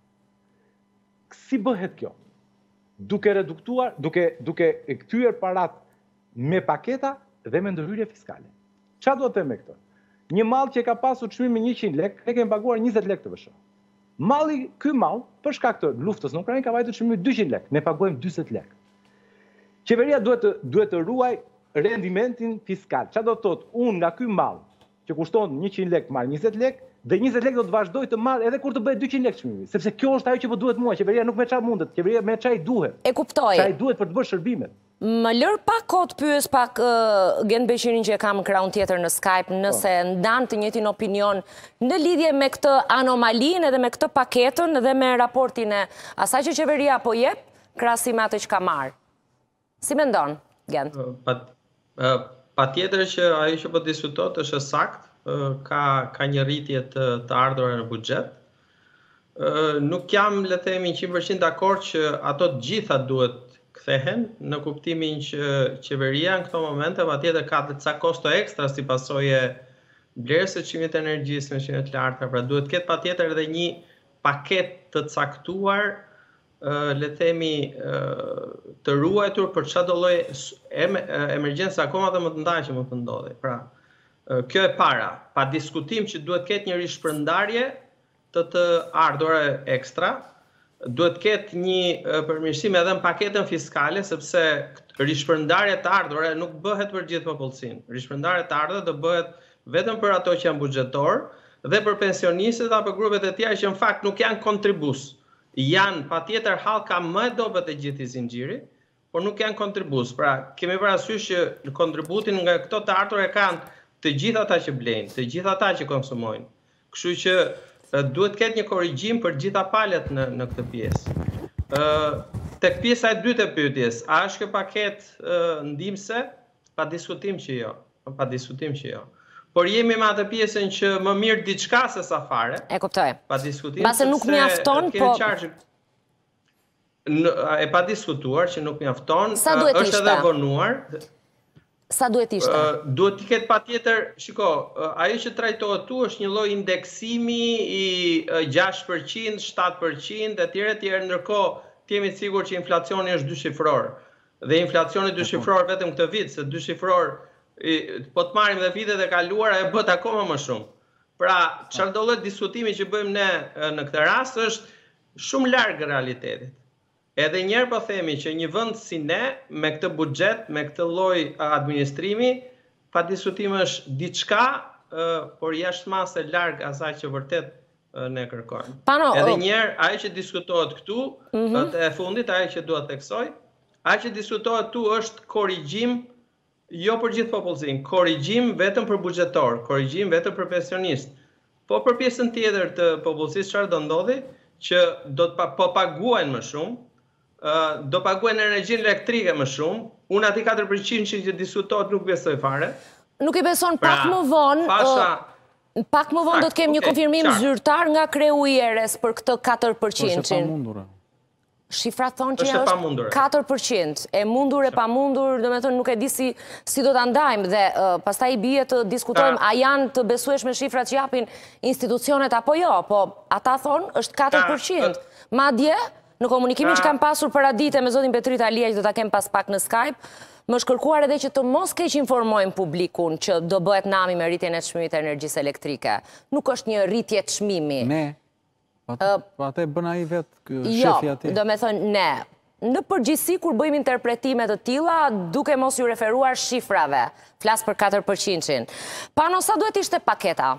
Si bëhet kjo? Duke reduktuar, duke duke e kthyer parat me paketa dhe me ndërhyrje fiskale. Çfarë do të them me këtë? një mall që ka pasur çmimin njëqind lekë, ne kemi paguar njëzet lekë të vëshë. Malli, ky mall, për shkak të luftës në Ukrainë ka vajtur çmimin dyqind lekë, ne paguajmë dyzet lekë. Qeveria duhet të duhet të ruaj rendimentin fiskal. Çfarë do të thotë? Unë nga ky mall që kushton njëqind lekë marr njëzet lekë, dhe njëzet lekë do të vazhdoj të marr edhe kur të bëhet dyqind lekë çmimi, sepse kjo është ajo që po duhet mua. Qeveria nuk me çfarë mundet, qeveria me çfarë duhet. E kuptoj. Çfarë duhet për të bërë shërbimet. Më lër pak kohë të pyes pak uh, Gen Beqirin që e kam në krahun tjetër në Skype, nëse oh. ndan të njëjtin opinion në lidhje me këtë anomalinë edhe me këtë paketën dhe me raportin e asaj që qeveria po jep krahasim me atë që ka marr. Si mendon, Gen? Pa, uh, pa tjetër që ajo që po diskutohet është sakt, uh, ka ka një rritje të, të ardhurave në buxhet. Uh, nuk jam, le të themi, njëqind përqind dakord që ato të gjitha duhet kthehen në kuptimin që qeveria në këto momente patjetër ka të ca kosto ekstra si pasojë blerjes së çmimit të energjisë me çmimet të larta, pra duhet të ketë patjetër edhe një paket të caktuar, uh, le të themi, uh, të ruajtur për çdo lloj emergjencë akoma dhe më të ndaj që mund të ndodhi. Pra, uh, kjo e para, pa diskutim që duhet ketë një rishpërndarje të të ardhurave ekstra. Duhet ketë një përmirësim edhe në paketën fiskale, sepse rishpërndarja të ardhurave nuk bëhet për gjithë popullsinë. Rishpërndarja të ardhurave do bëhet vetëm për ato që janë buxhetor dhe për pensionistët apo grupet e tjera që në fakt nuk janë kontribus. Janë patjetër hallka më e dobët e gjithë i zinxhirit, por nuk janë kontribus. Pra, kemi parasysh që kontributin nga këto të ardhurave kanë të gjithë ata që blejnë, të gjithë ata që konsumojnë. Kështu që duhet të ketë një korrigjim për gjitha palët në, në këtë pjesë. Uh, tek pjesa e dytë e pyetjes, a është kjo paket uh, ndihmëse? Pa diskutim që jo. Pa diskutim që jo. Por jemi me atë pjesën që më mirë diçka se sa fare. E kuptoj. Pa diskutim. Base nuk mjafton, po qarë, e pa diskutuar që nuk mjafton. Sa duhet uh, është edhe vonuar. Sa duhet ishte? Uh, duhet të ketë patjetër, shiko, uh, ajo që trajtohet tu është një lloj indeksimi i uh, gjashtë përqind, shtatë përqind etj etj, ndërkohë të jemi të sigurt që inflacioni është dyshifror. Dhe inflacioni dyshifror vetëm këtë vit, se dyshifror i, po të marrim dhe vitet e kaluara e bët akoma më shumë. Pra, çfarë do lloj diskutimi që bëjmë ne uh, në këtë rast është shumë larg realitetit. Edhe njerë po themi që një vend si ne, me këtë buxhet, me këtë lloj administrimi, pa diskutim është diçka, por jashtë masë larg asaj që vërtet ne kërkojmë. Pano, Edhe njerë, ajo që diskutohet këtu, mm -hmm. të e fundit, ajo që duhet theksoj, ajo që diskutohet këtu është korrigjim, jo për gjithë popullsinë, korrigjim vetëm për buxhetor, korrigjim vetëm për pensionist. Po për pjesën tjetër të popullsisë çfarë do ndodhi, që do të pa, po paguajnë më shumë, Uh, do paguajnë energjinë elektrike më shumë. Unë ati katër përqind që diskutohet nuk besoj fare. Nuk i beson pra, pak më vonë. Pasha... Uh, pak më vonë do të kemi okay, një konfirmim qarë. zyrtar nga kreu i erës për këtë katër përqind. Është e pamundur. Shifra thonë që është, është katër përqind. E mundur e pamundur, do me thonë nuk e di si, si do të ndajmë dhe uh, pastaj i bie të diskutojmë a janë të besueshme shifrat që japin institucionet apo jo, po ata thonë është katër përqind. Madje në komunikimin që kam pasur para dite me zotin Petrit Alia, që do ta kem pas pak në Skype, më është kërkuar edhe që të mos keq informojmë publikun që do bëhet nami me rritjen e çmimit të energjisë elektrike. Nuk është një rritje çmimi. Ne. Pa te bën ai vet shefi atij. Jo, do me thënë ne. Në përgjithësi kur bëjmë interpretime të tilla, duke mos ju referuar shifrave, flas për katër përqind. Pano, sa duhet ishte paketa?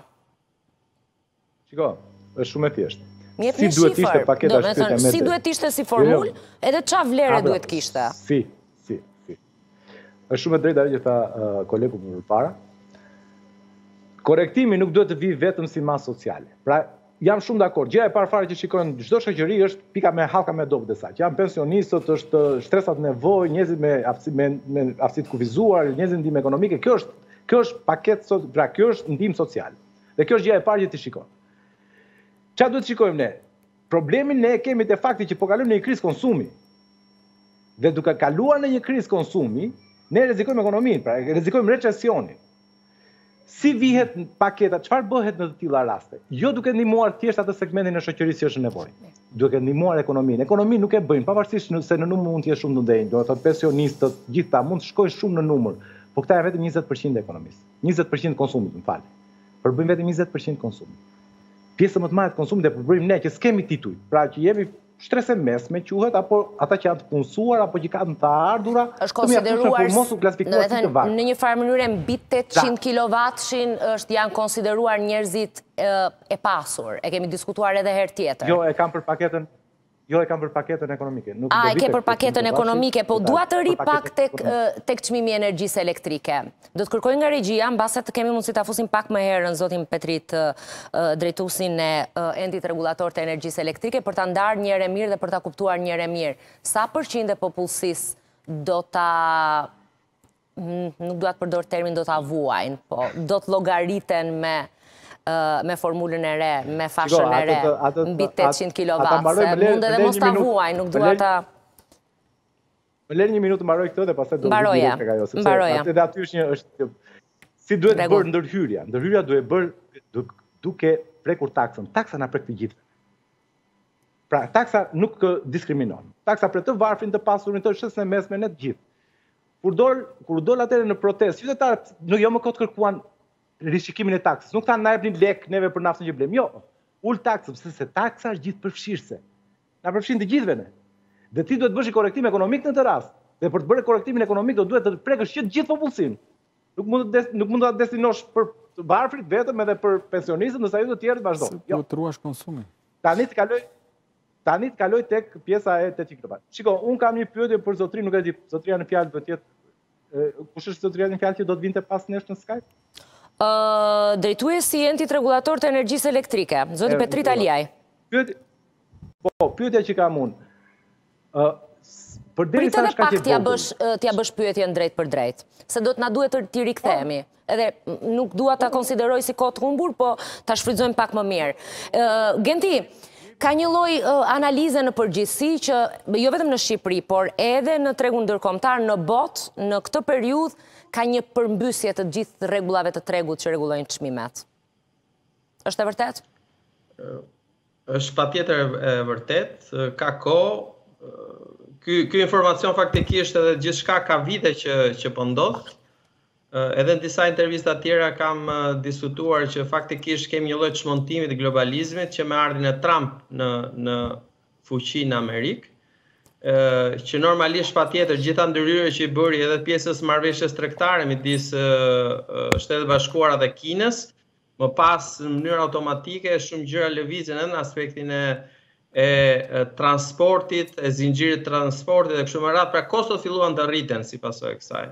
Shiko, është shumë e thjeshtë. Si duhet ishte paketa shpirta me Si duhet ishte si formul, edhe qa vlere duhet kishte? Si, si, si. Është shumë e drejtë ajo që tha uh, kolegu më përpara. Korektimi nuk duhet të vijë vetëm si masë sociale. Pra, jam shumë dakord. Gjëja e parë fare që shikojnë çdo shoqëri është pika me hallka me dobët e saj. Që janë pensionistët, është shtresat nevojë, njerëzit me aftësi me, me aftësi të kufizuar, njerëzit ndihmë ekonomike. Kjo është kjo është paketë, pra kjo është ndihmë sociale. Dhe kjo është gjëja e parë që ti shikon. Qa duhet të shikojmë ne? Problemin ne kemi te fakti që po kalojmë në një krizë konsumi. Dhe duke kaluar në një krizë konsumi, ne rrezikojmë ekonominë, pra rrezikojmë recesionin. Si vihet paketa, çfarë bëhet në të tilla raste? Jo duke ndihmuar thjesht atë segmentin e shoqërisë që është nevojë. Duke ndihmuar ekonominë. Ekonominë nuk e bëjnë pavarësisht se në numër mund të jetë shumë të ndenjë, do të thotë pensionistët, gjithta mund të shkojnë shumë në numër, por këta janë vetëm njëzet përqind e ekonomisë. njëzet përqind konsumit, më fal. përbëjmë vetëm njëzet përqind konsum. Pjesë më të madhe të konsumit e përbëjmë ne që s'kemi tituj, pra që jemi shtrese mesme quhet, apo ata që janë të punësuar, apo që kanë të ardhura, është konsideruar për mos u klasifikuar si të varë. Në një farë mënyrë mbi tetëqind kilowatt-shin është janë konsideruar njerëzit e pasur. E kemi diskutuar edhe herë tjetër. Jo, e kam për paketën Jo, e kam për paketën ekonomike. A, e ke për paketën ekonomike, po dua të ri pak tek çmimi i energjisë elektrike. Do të kërkoj nga regjia, mbase të kemi mundësi ta fusim pak më herën zotin Petrit, drejtuesin e Endit Rregullator të Energjisë Elektrike, për ta ndarë një herë mirë dhe për ta kuptuar një herë mirë. Sa përqind e popullsisë do ta, nuk dua të përdor termin do ta vuajnë, po do të llogariten me me formulën e re, me fashën e re, mbi tetëqind kilowatt, se mund edhe mos ta vuaj, nuk dua ta... Më lërë një minutë të mbaroj këtë dhe pastaj do të vijë tek ajo, sepse edhe aty është një është si duhet bërë ndërhyrja. Ndërhyrja duhet bërë duke prekur taksën. Taksa na prek të gjithë. Pra, taksa nuk diskriminon. Taksa për të varfrin, të pasurin, të shtresën e mesme, ne të gjithë. Kur dol, kur dol atëherë në protestë, qytetarët nuk jo më kot kërkuan rishikimin e taksës. Nuk thanë na jepni lek neve për naftën që blem. Jo, ul taksën, sepse taksa është gjithë përfshirëse. Na përfshin të gjithëve ne. Dhe ti duhet bësh korrektim ekonomik në të rast. Dhe për të bërë korrektimin ekonomik do duhet të prekësh që të gjithë popullsinë. Nuk mund të nuk mund ta destinosh për të varfrit vetëm edhe për pensionistët, ndërsa ju të tjerë vazhdojnë. Jo, të ruash konsumin. Tani të kaloj tani të kaloj tek pjesa e tetëqind kilowatt. Shiko, un kam një pyetje për zotrin, nuk e di, zotria në fjalë do të jetë kush është zotria në fjalë që do të vinte pas nesh në Skype? Drejtuesi i Endit Rregullator të Energjisë Elektrike, zoti Petrit Aliaj. Po, pyetja që kam unë. Pritë edhe pak t'ja bësh pyetjen drejt për drejt, se do të na duhet t'i rikthehemi. Edhe nuk dua ta konsideroj si kohë të humbur, po ta shfrytëzojmë pak më mirë. Genti, ka një lloj analize në përgjithësi që jo vetëm në Shqipëri, por edhe në tregun ndërkombëtar, në botë, në këtë periudhë ka një përmbysje të gjithë rregullave të tregut që rregullojnë çmimet. Është e vërtet? Është patjetër e vërtet, ka kohë. Ky ky informacion faktikisht edhe gjithçka ka vite që që po ndodh. Edhe në disa intervista tjera kam diskutuar që faktikisht kemi një lloj çmontimi të globalizmit që me ardhin e Trump në në fuqinë në Amerikë, që normalisht patjetër gjitha ndërhyrjet që i bëri edhe pjesës marrëveshjes tregtare midis Shtetit Bashkuara dhe Kinës, më pas në mënyrë automatike shumë gjëra lëvizën edhe në aspektin e e transportit, e zinxhirit transportit dhe kështu me radhë, pra kostot filluan të rriten si pasojë e kësaj.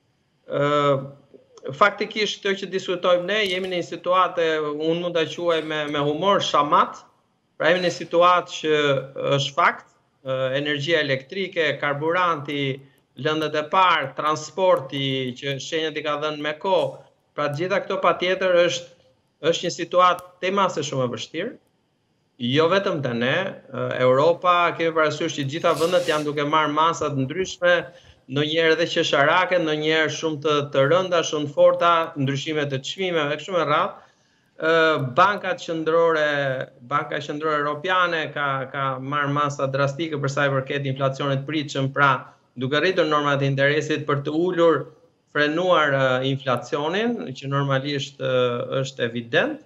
Ë faktikisht këtë që diskutojmë ne, jemi në një situatë, unë mund ta quaj me me humor shamat, pra jemi në një situatë që është fakt, energjia elektrike, karburanti, lëndët e parë, transporti që shenjat i ka dhënë me kohë, pra gjitha këto patjetër është është një situatë temase shumë e vështirë. Jo vetëm të ne, Europa, kemi parasysh që gjitha vendet janë duke marrë masa të ndryshme, ndonjëherë edhe qesharake, ndonjëherë shumë të, të rënda, shumë të forta, ndryshime të çmimeve, kështu me radhë. Bankat qendrore, Banka Qendrore Europiane ka ka marrë masa drastike për sa i përket inflacionit pritshëm, pra duke rritur normat e interesit për të ulur, frenuar inflacionin, që normalisht është evident.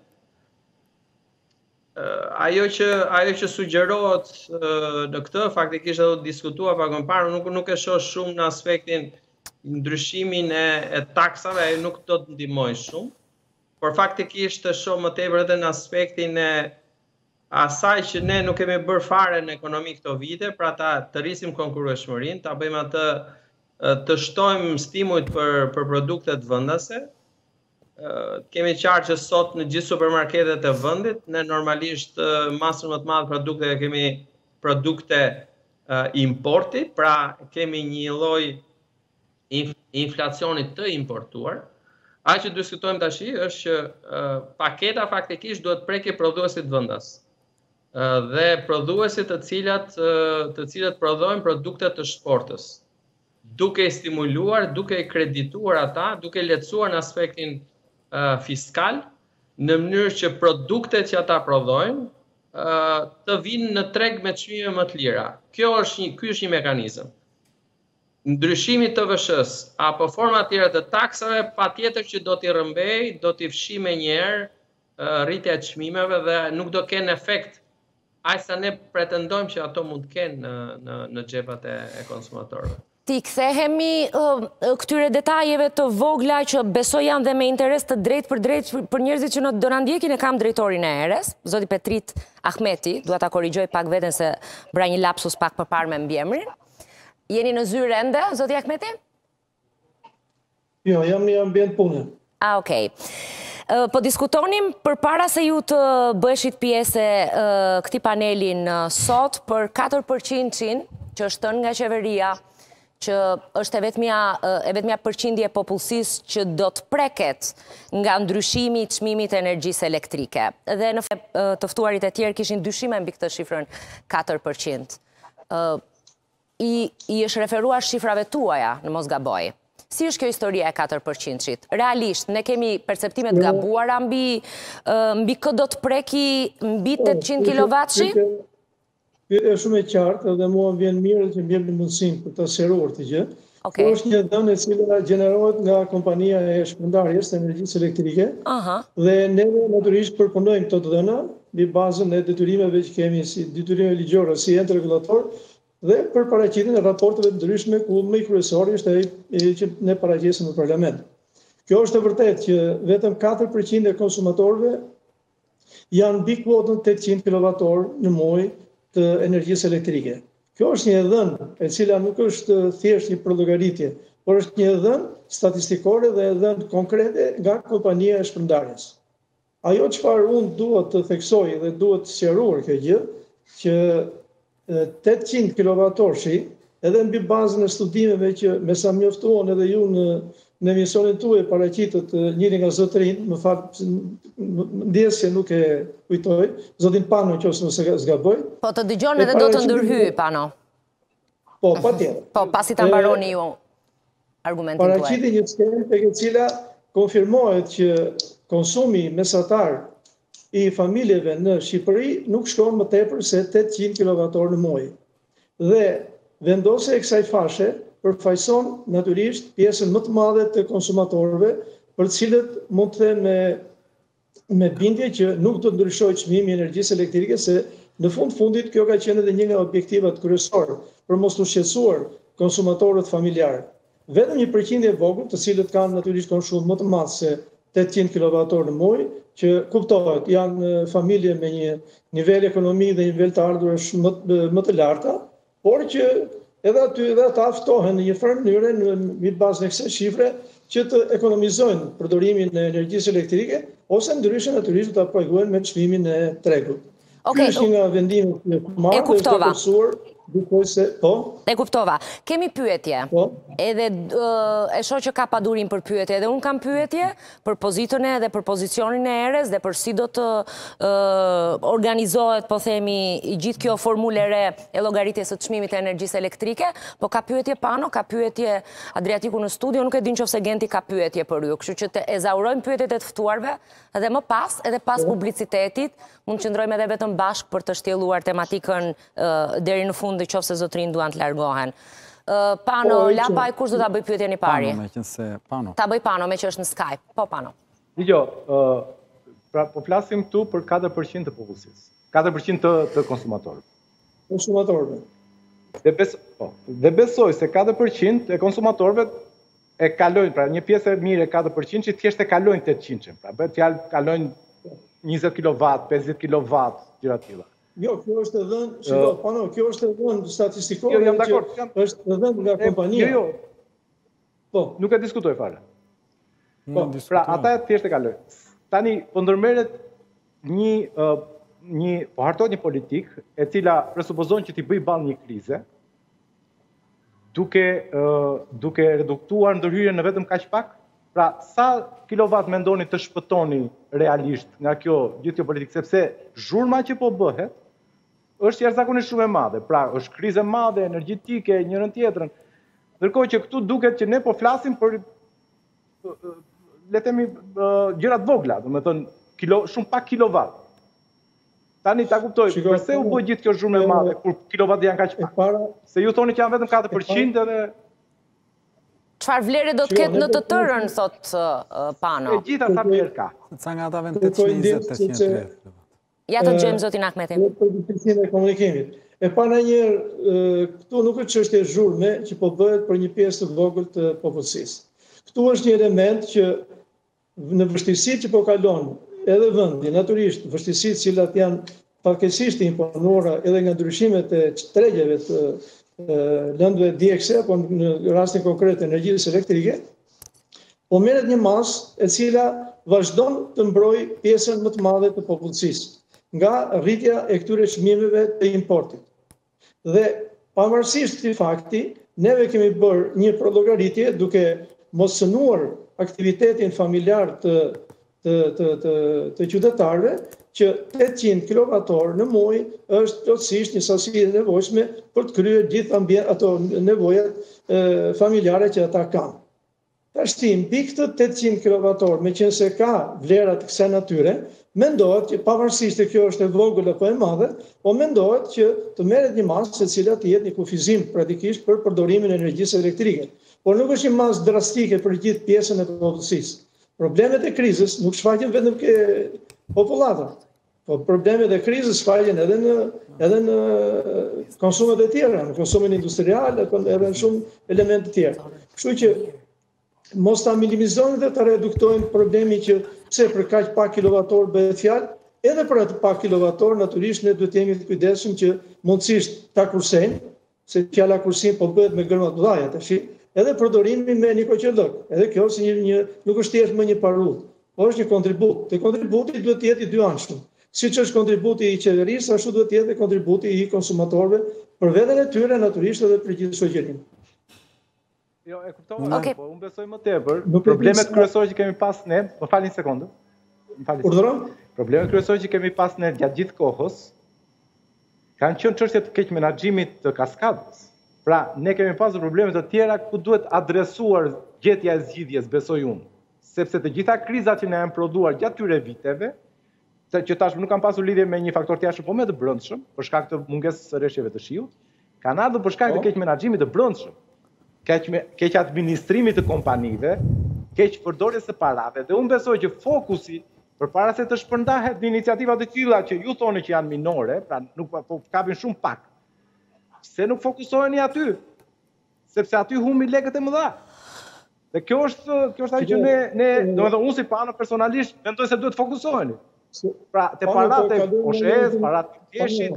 Ajo që ajo që sugjerohet në këtë faktikisht do të diskutuar pak më parë, nuk nuk e shoh shumë në aspektin ndryshimin e, e taksave, ai nuk do të ndihmojë shumë, por faktikisht të shoh më tepër edhe në aspektin e asaj që ne nuk kemi bërë fare në ekonomi këto vite, pra ta të rrisim konkurrueshmërinë, ta bëjmë atë të shtojmë stimujt për për produktet vendase. Kemi qartë që sot në gjithë supermarketet e vendit, ne normalisht masën më të madhe produkte kemi produkte importi, pra kemi një lloj inflacioni të importuar. Ajo që diskutojmë tash është që paketa faktikisht duhet prekë prodhuesit vendas. Dhe prodhuesit të cilat të cilët prodhojnë produkte të shportës, duke i stimuluar, duke i kredituar ata, duke lehtësuar në aspektin fiskal, në mënyrë që produktet që ata prodhojnë të vinë në treg me çmime më të lira. Kjo është një, ky është një mekanizëm. ndryshimi të T V S-s apo forma tjera të taksave, patjetër që do t'i rrëmbej, do t'i fshi me njerë rritja e çmimeve dhe nuk do kenë efekt aq sa ne pretendojmë që ato mund të kenë në në në xhepat e, e konsumatorëve. Ti kthehemi uh, këtyre detajeve të vogla që besoj janë dhe me interes të drejt për drejt për njerëzit që në do na ndjekin. E kam drejtorin e erës, zoti Petrit Ahmeti, dua ta korrigjoj pak veten se bra një lapsus pak përpara me mbiemrin. Jeni në zyrë ende, zoti Ahmeti? Jo, jam në ambient pune. Ah, okej. Okay. Po diskutonim përpara se ju të bëshit pjesë uh, këtij panelin uh, sot për katër përqind që është thënë nga qeveria, që është e vetmja, e vetmja përqindje e popullsisë që do të preket nga ndryshimi i çmimit të energjisë elektrike. Dhe në të ftuarit e tjerë kishin dyshime mbi këtë shifrën katër përqind. I, i është referuar shifrave tuaja, në mos gaboj. Si është kjo historia e katër përqind-shit? Realisht, ne kemi perceptimet gabuara mbi, mbi kë do të preki mbi tetëqind kilowatt-shi? Është shumë e qartë dhe mua vjen mirë që më jep mundësinë për të sqaruar këtë gjë. Okay. Kjo është një dhënë e cila gjenerohet nga kompania e shpërndarjes së energjisë elektrike. Aha. Dhe ne natyrisht përpunojmë këto dhëna mbi bazën e detyrimeve që kemi si detyrime ligjore si ente rregullator dhe për paraqitjen e raporteve të ndryshme ku më i kryesori është ai që ne paraqesim në parlament. Kjo është e vërtetë që vetëm katër përqind e konsumatorëve janë mbi kuotën tetëqind kilowattorë në muaj të energjisë elektrike. Kjo është një dhënë e cila nuk është thjesht një përllogaritje, por është një dhënë statistikore dhe dhënë konkrete nga kompania e shpërndarjes. Ajo çfarë unë duhet të theksoj dhe duhet të sqaruar kjo gjë, që tetëqind kilowattorë edhe mbi bazën e studimeve që me sa mjoftuan edhe ju në në emisionin tuaj paraqitët njëri nga zotërinj, më fal, ndjes se nuk e kujtoj, zotin Pano nëse nëse zgaboj. Po të dëgjon edhe do të ndërhyj Pano. Po, patjetër. Po pasi ta mbaroni ju argumentin tuaj. Paraqiti një skemë tek e cila konfirmohet që konsumi mesatar i familjeve në Shqipëri nuk shkon më tepër se tetëqind kilowattorë në muaj. Dhe vendosja e kësaj fashe përfaqëson natyrisht pjesën më të madhe të konsumatorëve, për të cilët mund të them me me bindje që nuk do të ndryshojë çmimi i energjisë elektrike, se në fund fundit kjo ka qenë edhe një nga objektivat kryesorë për mos u shqetësuar konsumatorët familjarë. Vetëm një përqindje e vogël, të cilët kanë natyrisht konsum më të madh se tetëqind kilowattorë në muaj, që kuptohet janë familje me një nivel ekonomi dhe një nivel të ardhurash më, më të larta, por që edhe aty edhe ata ftohen në një farë mënyre në mbi bazën e kësaj shifre që të ekonomizojnë përdorimin e energjisë elektrike ose ndryshe natyrisht ta paguajnë me çmimin e tregut. Okej. Është një nga vendimet që marrë dhe të kursuar. Se, po? E kuptova. Kemi pyetje. Po? Edhe uh, e shoh që ka padurim për pyetje. Edhe unë kam pyetje për pozitën e dhe për pozicionin e erës dhe për si do të uh, organizohet, po themi, i gjithë kjo formule re e llogaritjes së çmimit të energjisë elektrike, po ka pyetje Pano, ka pyetje Adriatiku në studio, nuk e din nëse Genti ka pyetje për ju. Kështu që të ezaurojmë pyetjet e të ftuarve dhe më pas, edhe pas publicitetit, mund të qëndrojmë edhe vetëm bashkë për të shtjelluar tematikën uh, deri në fund, nëse zotrin duan të largohen. Uh, Pano, oh, Lapa, i kush do ta bëj pyetjen i pari? Pano, me qenë se Pano. Ta bëj Pano, me që është në Skype. Po, Pano. Dgjoj, uh, pra po flasim këtu për katër përqind të popullsisë. katër përqind të, të konsumatorëve. Konsumatorëve. Dhe, bes, po, dhe besoj se katër përqind e konsumatorëve e kalojnë, pra një pjesë e mirë e katër përqind që thjesht e kalojnë tetëqind. Pra bëhet fjalë kalojnë njëzet kilowatt, pesëdhjetë kilowatt, gjëra të tilla. Jo, kjo është e dhënë, shiko, uh, Pano, kjo është e dhënë statistikore, jo, jam dakord, jam... është e dhënë nga kompania. Jo, jo, po, nuk e diskutoj fare. Po, pra, ata thjesht e kalojnë. Tani, po ndërmerret një, uh, një, po hartohet një politik e cila presupozon që t'i bëj ballë një krize, duke, uh, duke reduktuar ndërhyrjen në vetëm kaq pak. Pra, sa kilowatt mendoni të shpëtoni realisht nga kjo gjithë kjo politikë, sepse zhurma që po bëhet është jashtëzakonisht shumë e madhe. Pra, është krizë e madhe energjetike njërin tjetrën. Ndërkohë që këtu duket që ne po flasim për le të themi gjëra të vogla, domethënë kilo shumë pak kilowatt. Tani ta kuptoj, pse u bë gjithë kjo zhurmë e madhe kur kilowatt janë kaq pak? Se ju thoni që janë vetëm katër përqind edhe Çfarë vleri do të ketë në të tërën, thot Pano? E gjitha sa vlerë ka. Ca nga ata vend tetëqind e njëzet te njëqind e tridhjetë. Ja të gjejmë zotin Ahmeti. Për dikticinë e komunikimit. E pa në njërë, këtu nuk është çështje zhurme që po bëhet për një pjesë të vogël të popullsisë. Këtu është një element që në vështirësitë që po kalon edhe vendi, natyrisht vështirësitë që cilat janë fatkeqësisht të imponuara edhe nga ndryshimet e tregjeve të lëndëve diekse, apo në rastin konkret energjisë elektrike, po merret një masë e cila vazhdon të mbrojë pjesën më të madhe të popullsisë nga rritja e këtyre çmimeve të importit. Dhe pavarësisht këtij fakti, neve kemi bërë një llogaritje duke mos cënuar aktivitetin familjar të të të të, të qytetarëve, që tetëqind kilowatt-orë në muaj është plotësisht një sasi e nevojshme për të kryer gjithë ambient ato nevojat e, familjare që ata kanë. Tashti mbi këtë tetëqind kilowatt-orë, meqense ka vlera të kësaj natyre, mendohet që pavarësisht se kjo është e vogël apo e madhe, po mendohet që të merret një masë e cila të jetë një kufizim praktikisht për përdorimin e energjisë elektrike. Por nuk është një masë drastike për gjithë pjesën e popullsisë. Problemet e krizës nuk shfaqen vetëm ke popullatën, po problemet e krizës shfaqen edhe në edhe në konsumet e tjera, në konsumin industrial, edhe në shumë elemente të tjera. Kështu që mos ta minimizojmë dhe ta reduktojmë problemin që pse për kaq pak kilowatt-orë bëhet fjalë, edhe për atë pak kilowatt-orë natyrisht ne duhet të jemi të kujdesshëm që mundësisht ta kursejmë, se fjala kursim po bëhet me gërma të mëdha tash, edhe përdorimi me nikoqëllok. Edhe kjo është një, një nuk është thjesht më një parull, po është një kontribut. Te kontributi duhet të jetë i dyanshëm. Siç është kontributi i qeverisë, ashtu duhet të jetë kontributi i konsumatorëve për veten e tyre natyrisht edhe për gjithë shoqërinë. Jo, e kuptova, okay. Po unë besoj më tepër, problemet kryesore që kemi pas ne, më falni një sekondë. Më falni. Urdhëron? Problemet kryesore që kemi pas ne gjatë gjithë kohës kanë qenë çështje të keq menaxhimit të kaskadës. Pra, ne kemi pasur probleme të tjera ku duhet adresuar gjetja e zgjidhjes, besoj unë. Sepse të gjitha krizat që ne janë prodhuar gjatë këtyre viteve, që tash nuk kanë pasur lidhje me një faktor të jashtëm, po me të brendshëm, për shkak të mungesës së rreshjeve të shiut, kanë ardhur për shkak të keq menaxhimit të brendshëm, keq keq administrimit të kompanive, keq përdorjes së parave. Dhe unë besoj që fokusi përpara se të shpërndahet në iniciativa të tilla që ju thoni që janë minore, pra nuk po kapin shumë pak. Se nuk fokusoheni aty, sepse aty humbi lekët e mëdha. Dhe kjo është kjo është ajo që ne ne, domethënë unë si Pano personalisht mendoj se duhet fokusoheni. Pra, te paratë e oshes, paratë e pjeshit.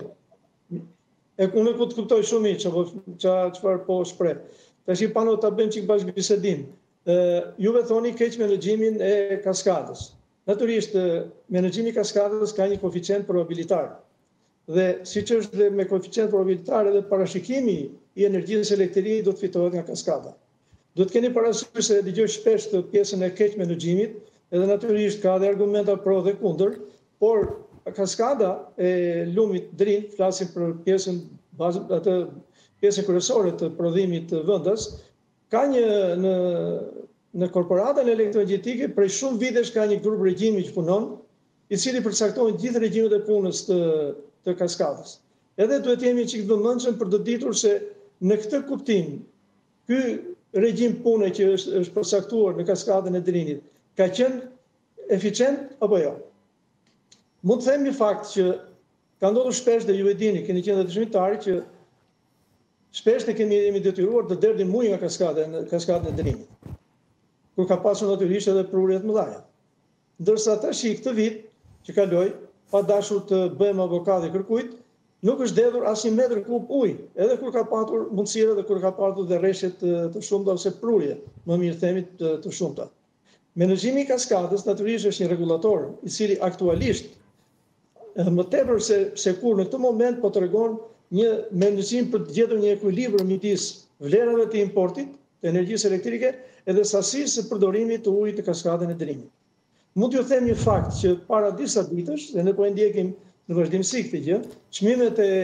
E unë po të kuptoj shumë mirë çfarë çfarë po shpreh. Tash Pano ta bëjmë çik bashkëbisedim. Ë, juve thoni keq menaxhimin e kaskadës. Natyrisht, menaxhimi i kaskadës ka një koeficient probabilitar. Dhe siç është dhe me koeficient probabilitar edhe parashikimi i energjisë elektrike do të fitohet nga kaskada. Do të keni parasysh se dëgjoj shpesh të pjesën e keq menaxhimit, edhe natyrisht ka dhe argumenta pro dhe kundër, por kaskada e lumit Drin, flasim për pjesën bazë atë pjesën kryesore të prodhimit të vendas, ka një në në korporatën elektroenergjetike prej shumë vitesh ka një grup regjimi që punon, i cili përcakton gjithë regjimet e punës të të kaskadës. Edhe duhet jemi çik të vëmendshëm për të ditur se në këtë kuptim, ky regjim pune që është, është përcaktuar në kaskadën e Drinit, ka qenë eficient apo jo? Mund të them një fakt që ka ndodhur shpesh dhe ju e dini, keni qenë dëshmitari që shpesh ne kemi jemi detyruar të derdhim ujë nga kaskada në kaskadën e Drinit. Kur ka pasur natyrisht edhe prurje të mëdha. Ndërsa tash këtë vit që kaloi, pa dashur të bëjmë avokati kërkujt, nuk është dedhur asnjë metër kub ujë, edhe kur ka patur mundësira dhe kur ka patur dhe rreshje të, të shumta ose prurje, më mirë themi të, të shumta. Menaxhimi i kaskadës natyrisht është një rregullator, i cili aktualisht më tepër se se kur në këtë moment po tregon një menaxhim për të gjetur një ekuilibër midis vlerave të importit të energjisë elektrike edhe sasisë së përdorimit të ujit të kaskadën e Drinit. Mund t'ju them një fakt që para disa ditësh, dhe ne po e ndjekim në vazhdimsi këtë gjë, çmimet e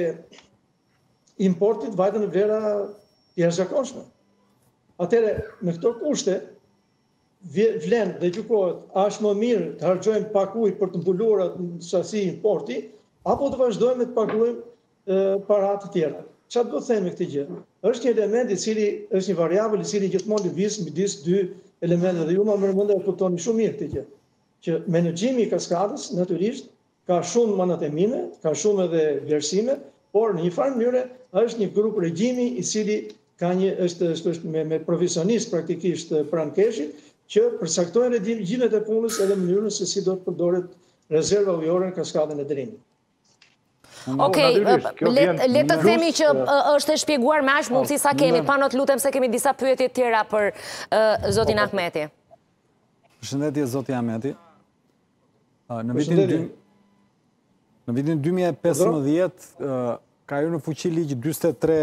importit vajten në vlera të jashtëzakonshme. Atëherë, në këto kushte, vlen dhe gjykohet, a është më mirë të harxojmë pak ujë për të mbuluar atë sasi importi, apo të vazhdojmë të paguajmë para të tjera. çfarë do të them me këtë gjë? Është një element i cili është një variabël i cili gjithmonë lëviz midis dy elemente dhe ju më mendoni e kuptoni shumë mirë këtë gjë. Që menaxhimi i kaskadës natyrisht ka shumë manatemime, ka shumë edhe vlerësime, por në një farë mënyrë është një grup regjimi i cili ka një është, është me, me profesionist praktikisht pranë keshit që përcaktojnë regjimet e punës edhe mënyrën se si do të përdoret rezerva ujore në kaskadën e Drinit. Okej, le të themi që është e shpjeguar me aq mundësi sa kemi, pa not lutem se kemi disa pyetje tjera për zotin Ahmeti. Përshëndetje zoti Ahmeti. Në vitin në vitin dy mijë e pesëmbëdhjetë ka hyrë në fuqi ligji dyzet e tre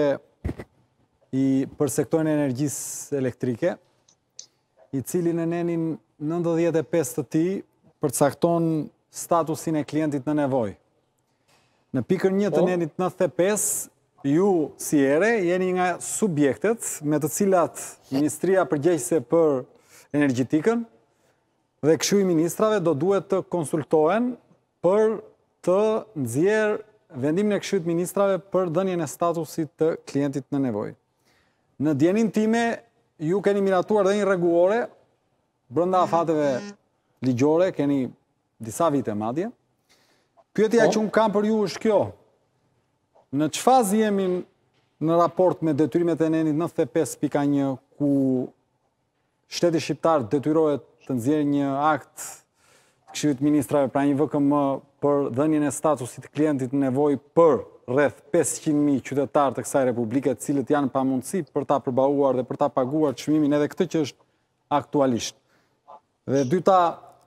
i për sektorin e energjisë elektrike, i cili në nenin nëntëdhjetë e pesë të tij përcakton statusin e klientit në nevojë. Në pikën një të nenit nëntëdhjetë e pesë, ju si ere jeni nga subjektet me të cilat Ministria përgjegjëse për energjetikën dhe Këshilli i Ministrave do duhet të konsultohen për të nxjerrë vendimin e Këshillit të Ministrave për dhënien e statusit të klientit në nevojë. Në dijenin time, ju keni miratuar dhe një rregullore brenda afateve ligjore, keni disa vite madje. Pyetja që unë kam për ju është kjo. Në çfarë jemi në raport me detyrimet e nenit nëntëdhjetë e pesë pikë një ku shteti shqiptar detyrohet të nxjerrë një akt të Këshillit të Ministrave, pra një V K M për dhënien e statusit të klientit në nevojë për rreth pesëqind mijë qytetarë të kësaj republike, të cilët janë pa mundësi për ta përballuar dhe për ta paguar çmimin edhe këtë që është aktualisht. Dhe dyta,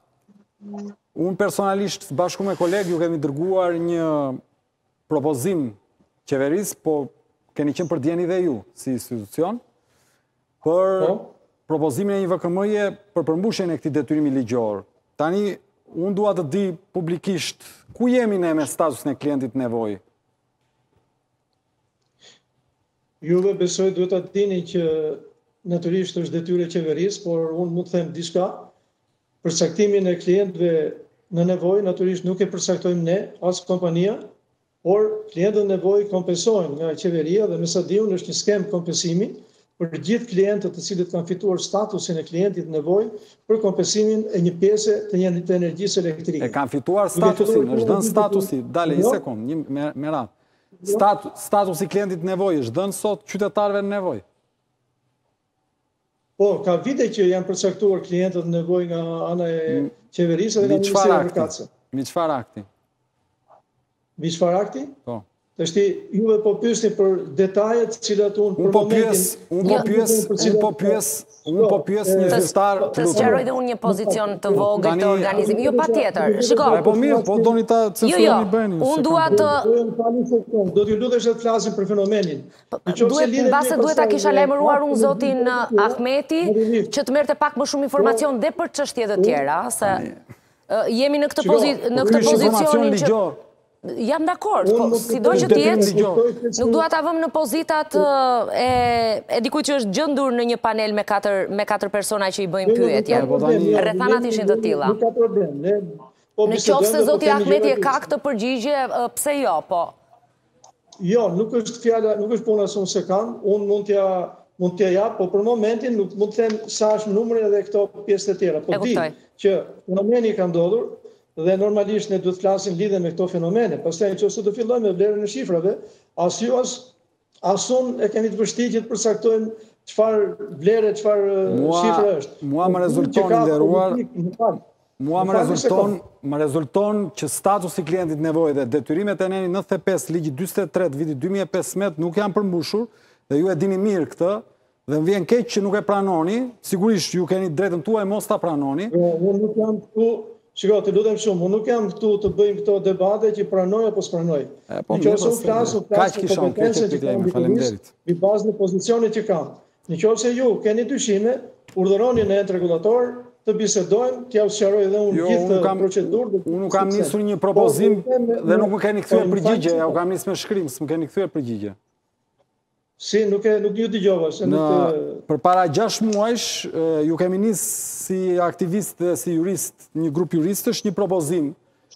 unë personalisht, bashku me kolegë, ju kemi dërguar një propozim qeverisë, po keni qenë për djeni dhe ju, si institucion, për propozimin e një V K M-je për përmbushjen e këtij detyrimi ligjor. Tani, unë dua të di publikisht ku jemi ne me statusin e klientit nevojë. Juve besoj duhet të dini që natyrisht është detyrë e qeverisë, por unë mund të them diçka. Përcaktimin e klientëve në nevojë natyrisht nuk e përcaktojmë ne, as kompania, por klientët në nevojë kompensohen nga qeveria dhe me sa di unë është një skem kompensimi për gjithë klientët të cilët kanë fituar statusin e klientit në nevojë për kompensimin e një pjese të një të energjisë elektrike. E kanë fituar statusin, është dhënë statusi, dale një sekond, një me radhë. Statusi klientit nevojë është dhënë sot qytetarëve në nevojë. Po, ka vite që janë përcaktuar klientët në nevojë nga ana e qeverisë dhe nga Ministria e Energjetikës. Mi çfarë akti? Mi çfarë akti? Po. Tashti juve po pyesni për detajet të cilat unë për momentin unë po pyes, unë po pyes, unë po pyes një zyrtar. Të sqaroj dhe unë një pozicion të vogël të organizimit. Jo patjetër. Shikoj. Po mirë, po doni ta censuroni bëni. Unë dua të do t'ju lutesh të flasim për fenomenin. Duhet mbase duhet ta kisha lajmëruar unë zotin Ahmeti që të merrte pak më shumë informacion dhe për çështje të tjera, se jemi në këtë pozicion në këtë pozicionin që jam dakord, po sido që t'jetë, nuk dua ta vëmë në pozitat e dikujt që është gjendur në një panel me katër me katër persona që i bëjmë pyetje. Rrethanat ishin të tilla. Nuk ka problem. Në qoftë se zoti Ahmeti e ka këtë përgjigje, pse jo, po? Jo, nuk është fjala, nuk është puna se unë se kam, unë mund t'ja mund t'ja jap, po për momentin nuk mund të them sa është numri edhe këto pjesë të tjera. Po di që fenomeni ka ndodhur dhe normalisht ne duhet të flasim lidhe me këto fenomene. Pastaj nëse do fillojmë me vlerën e shifrave, as ju as as unë e keni të vështirë që të përcaktojmë çfarë vlere, çfarë shifre është. Mua më rezulton nderuar, mua më rezulton, më rezulton që statusi i klientit nevojë dhe detyrimet e nenit nëntëdhjetë e pesë ligji dyzet e tre të vitit dy mijë e pesëmbëdhjetë nuk janë përmbushur dhe ju e dini mirë këtë. Dhe më vjen keq që nuk e pranoni, sigurisht ju keni drejtën tuaj mos ta pranoni. Unë nuk jam këtu. Shiko, të lutem shumë, unë nuk jam këtu të bëjmë këto debate që pranoj apo s'pranoj. Nëse unë flas, unë flas për kompetencën që kam mbi bazën e pozicionit që kam. Nëse ju keni dyshime, urdhëroni në ent rregullator të bisedojmë, t'ja sqaroj edhe unë gjithë procedurën. Unë nuk kam nisur një propozim dhe nuk më keni kthyer përgjigje, ja u kam nisur me shkrim, s'më keni kthyer përgjigje. Si, nuk e nuk ju dëgjova se nuk përpara gjashtë muajsh ju kemi nisë si aktivist dhe si jurist, një grup juristësh, një propozim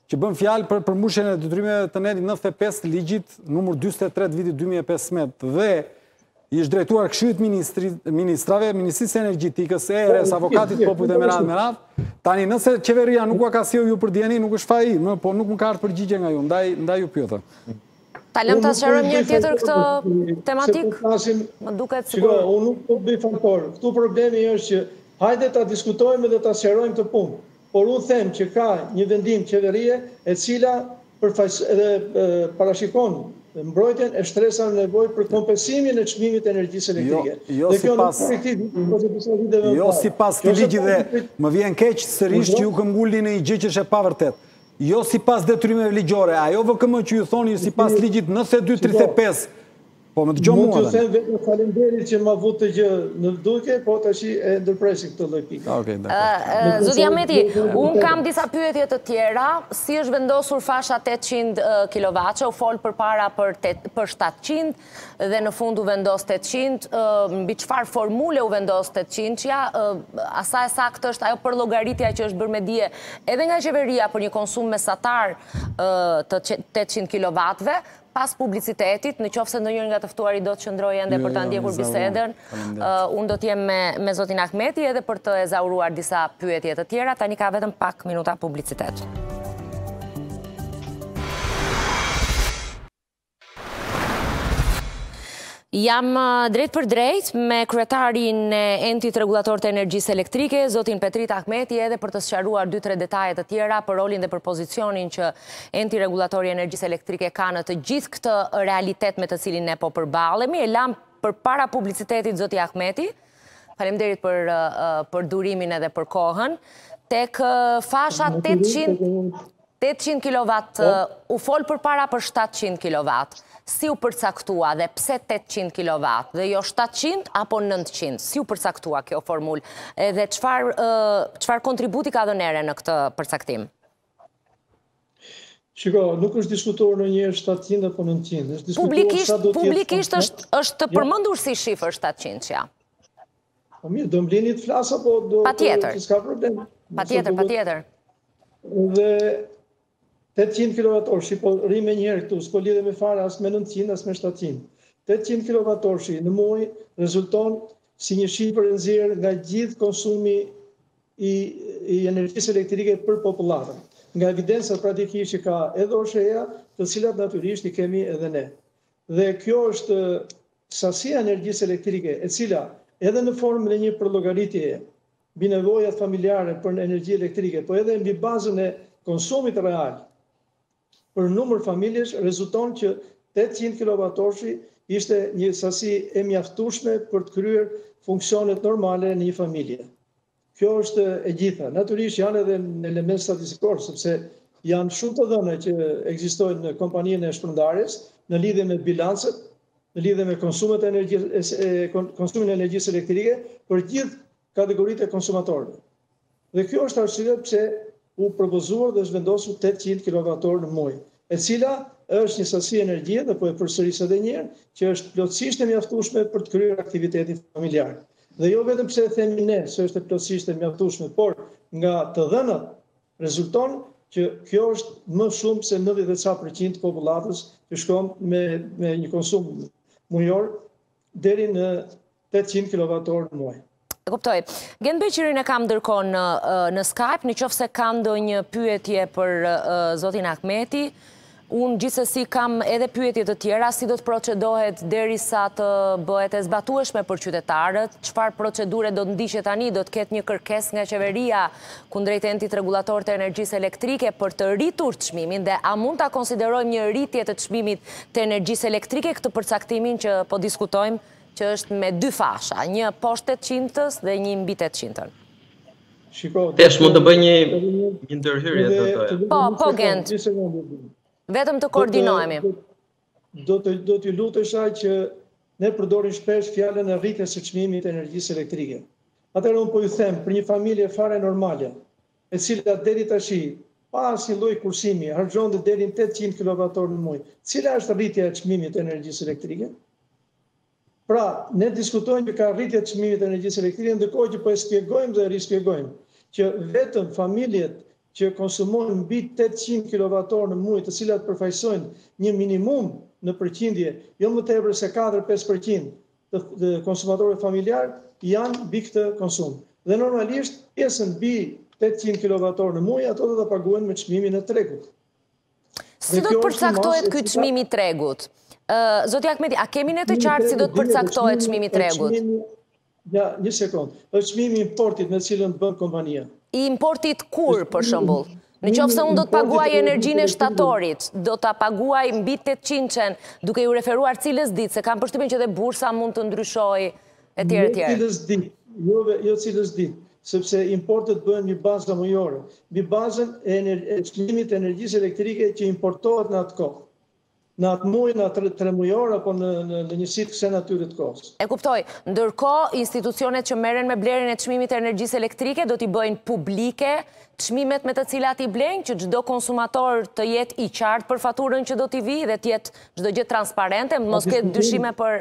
që bën fjalë për përmbushjen e detyrimeve të netit nëntëdhjetë e pesë ligjit numër dyzet e tre të vitit dy mijë e pesëmbëdhjetë dhe i është drejtuar këshillit ministrave, Ministrisë së Energjetikës, Erës, Avokatit të Popullit dhe Merat Merat. Tani nëse qeveria nuk ka sjellë ju për dieni, nuk është faji, më po nuk më ka ardhur përgjigje nga ju, ndaj ndaj ju pyeta. Ta lëm ta sqarojmë një tjetër këtë tematik. Më duket sikur unë nuk po bëj fantor. Këtu problemi është që hajde ta diskutojmë dhe ta sqarojmë këtë punë. Por unë them që ka një vendim qeverie e cila parashikon mbrojtjen e shtresave në nevojë për kompensimin e çmimit të energjisë elektrike. Jo sipas Jo sipas këtij ligji dhe më vjen keq sërish që ju këmbgulni në një gjë që është e pavërtet. Jo sipas detyrimeve ligjore, ajo V K M që ju thoni sipas ligjit nëntëdhjetë e dy tridhjetë e pesë. Po më dëgjoj mua. Mund të them vetëm faleminderit që ma vut të gjë në duke, po tash e ndërpresim këtë lloj pikë. Okej, dakor. Zoti Ahmeti, un kam disa pyetje të tjera, si është vendosur fasha tetëqind kilowatt, u fol përpara për për shtatëqind dhe në fund u vendos tetëqind, mbi çfarë formule u vendos tetëqind-ja, asa e saktë është ajo për llogaritja që është bërë me dije edhe nga qeveria për një konsum mesatar të tetëqind kilowattëve. Pas publicitetit, në qoftë se ndonjëri nga të ftuarit do të qëndrojë ende për ta ndjekur bisedën, unë do të jem me zotin Ahmeti edhe për të ezauruar disa pyetje të tjera. Tani ka vetëm pak minuta publicitet. Jam drejt për drejt me kryetarin e Entit Rregullator të Energjisë Elektrike, zotin Petrit Ahmeti, edhe për të sqaruar dy tre detaje të tjera për rolin dhe për pozicionin që Enti Rregullatori i Energjisë Elektrike ka në të gjithë këtë realitet me të cilin ne po përballemi. E lam përpara publicitetit zoti Ahmeti. Faleminderit për për durimin edhe për kohën. Tek fasha tetëqind kilowatt u fol përpara për shtatëqind kilowatt. Si u përcaktua dhe pse tetëqind kilowatt dhe jo shtatëqind apo nëntëqind? Si u përcaktua kjo formulë? Edhe çfarë çfarë kontributi ka dhënë ere në këtë përcaktim? Shiko, nuk është diskutuar ndonjëherë shtatëqind apo nëntëqind. Është diskutuar Publikisht, sa do të jetë. publikisht është është përmendur si shifër shtatëqind-ja. Po mirë, do mblini të flas apo do Patjetër. s'ka problem. Patjetër, patjetër. Dhe tetëqind kilowattorshi, po rri me njëherë këtu, s'po lidhe me fare as me nëntëqind as me shtatëqind. tetëqind kilowattorshi në muaj rezulton si një shifër e nxjerrë nga gjithë konsumi i, i energjisë elektrike për popullatën. Nga evidencat pratikisht që ka edhe O S H E-ja, të cilat natyrisht i kemi edhe ne. Dhe kjo është sasia e energjisë elektrike, e cila edhe në formë në një përllogaritje mbi nevojat familjare për energji elektrike, po edhe mbi bazën e konsumit real për numër familjesh, rezulton që tetëqind kilowattorshi ishte një sasi e mjaftueshme për të kryer funksionet normale në një familje. Kjo është e gjitha. Natyrisht janë edhe në element statistikor, sepse janë shumë të dhëna që ekzistojnë në kompaninë e shpërndarjes në lidhje me bilancet, në lidhje me konsumet e energjisë, konsumin e energjisë elektrike për gjithë kategoritë e konsumatorëve. Dhe kjo është arsye pse u propozuar dhe është vendosur tetëqind kilowattorë në muaj, e cila është një sasi energjie, dhe po e përsëris edhe një herë, që është plotësisht e mjaftueshme për të kryer aktivitetin familjar. Dhe jo vetëm pse e themi ne se është e plotësisht e mjaftueshme, por nga të dhënat rezulton që kjo është më shumë se nëntëdhjetë ca përqind të popullatës që shkon me, me një konsum mujor deri në tetëqind kilowattorë në muaj. E kuptoj. Gen Beqirin e kam ndërkohë në, në Skype, në qoftë se ka ndonjë pyetje për uh, zotin Ahmeti. Unë gjithsesi kam edhe pyetje të tjera, si do të procedohet derisa të bëhet e zbatueshme për qytetarët, çfarë procedure do të ndiqet tani, do të ketë një kërkesë nga qeveria kundrejt Entit Rregullator të Energjisë Elektrike për të rritur çmimin, dhe a mund ta konsiderojmë një rritje të çmimit të energjisë elektrike këtë përcaktimin që po diskutojmë, që është me dy fasha, një poshtë tetëqindës dhe një mbi tetëqindën. Shiko, Tesh mund të bëj një një ndërhyrje të doja. Po, po Gent. Vetëm të koordinohemi. Do të do t'ju lutesha që ne përdorim shpesh fjalën e rritjes së çmimit të energjisë elektrike. Atëherë unë po ju them për një familje fare normale, e cila deri tash pa asnjë lloj kursimi harxhonte deri në tetëqind kilowattorë në muaj. Cila është rritja e çmimit të energjisë elektrike? Pra, ne diskutojmë që ka rritje të çmimit të energjisë elektrike, ndërkohë që po e shpjegojmë dhe rispjegojmë që vetëm familjet që konsumojnë mbi tetëqind kilowatorë në muaj, të cilat përfaqësojnë një minimum në përqindje, jo më tepër se katër deri pesë përqind të konsumatorëve familjar janë mbi këtë konsum. Dhe normalisht pjesën mbi tetëqind kilowatorë në muaj ato do ta paguajnë me çmimin e tregut. Si do të përcaktohet ky çmim i tregut? Zoti Ahmeti, a kemi ne të qartë si do të përcaktohet çmimi i tregut? Ja, një sekond. Është çmimi i importit me cilën bën kompania. I importit kur, për shembull? Në qoftë se unë do të paguaj energjinë e shtatorit, do ta paguaj mbi tetëqind, duke ju referuar cilës ditë, se kam përshtypjen që dhe bursa mund të ndryshojë etj etj. Jo cilës ditë, jo, jo cilës ditë, sepse importet bëhen mbi bazë mujore, mbi bazën e çmimit të energjisë elektrike që importohet në atë kohë. Në atë muaj, në atë tre mujor, apo në, në, në njësit këse natyrit kohës. E kuptoj. Ndërkohë, institucionet që merren me blerjen e çmimit të energjisë elektrike do t'i bëjnë publike çmimet me të cilat i blejnë, që çdo konsumator të jetë i qartë për faturën që do t'i vi dhe të jetë çdo gjë transparente, mos ketë dyshime për...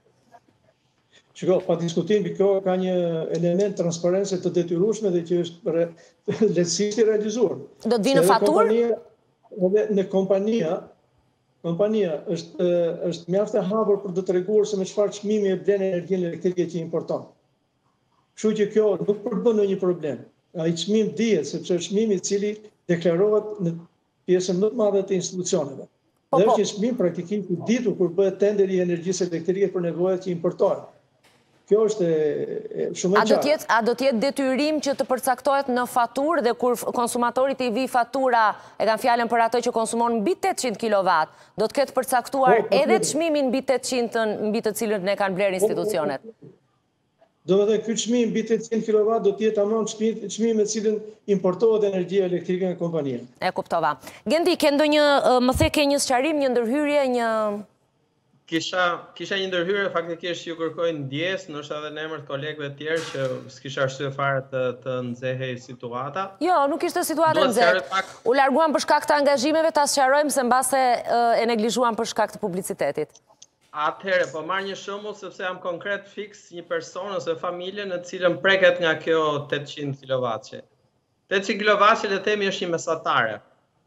Shiko, pa diskutim, kjo ka një element transparence të detyrueshme dhe që është lehtësisht i realizuar. Do të vinë në faturë? Edhe në kompania, Kompania është, është mjaft e hapur për të treguar se me çfarë çmimi e blen energjinë elektrike që importon. Kështu që kjo nuk përbën ndonjë problem. Ai çmim dihet sepse është çmimi i cili deklarohet në pjesën më të madhe të institucioneve. Dhe është një çmim praktikisht i ditur kur bëhet tenderi i energjisë elektrike për nevojat që importohen. Kjo është shumë e qartë. A do të jetë detyrim që të përcaktohet në faturë dhe kur konsumatorit i vi fatura, e kanë fjalën për ato që konsumon mbi tetëqind kilowatt, do të ketë përcaktuar edhe çmimin mbi tetëqind mbi të cilën ne kanë blerë institucionet? Do të thënë ky çmim mbi tetëqind kilowatt do të jetë tamam çmimi me cilën importohet energjia elektrike nga kompania. E kuptova. Gendi, ke ndonjë, më the ke një sqarim, një ndërhyrje, një... Kisha, kisha një ndërhyrje, faktikisht ju kërkoj ndjes, ndoshta edhe në emër të kolegëve të tjerë që s'kisha arsye fare të, të nxehej situata. Jo, nuk ishte situata e nxehtë. Pak... U larguan për shkak të angazhimeve, ta sqarojmë se mbase e neglizhuan për shkak të publicitetit. Atëherë, po marr një shembull sepse jam konkret fiks një person ose familje në të cilën preket nga kjo tetëqind kilowatt. tetëqind kilowatt le të themi është një mesatare,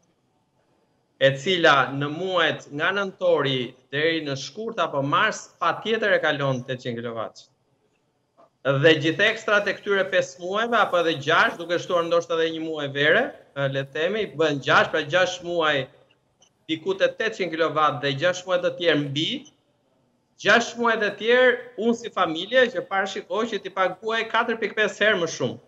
e cila në muajt nga nëntori deri në shkurt apo mars patjetër e kalon tetëqind kilowatt. Dhe gjithë ekstrat e këtyre pesë muajve apo edhe gjashtë, duke shtuar ndoshta edhe një muaj vere, le të themi, bën gjashtë, pra gjashtë muaj diku te tetëqind kilowatt dhe gjashtë muaj të tjerë mbi, gjashtë muaj të tjerë unë si familje që parashikoj që t'i paguaj katër pikë pesë herë më shumë.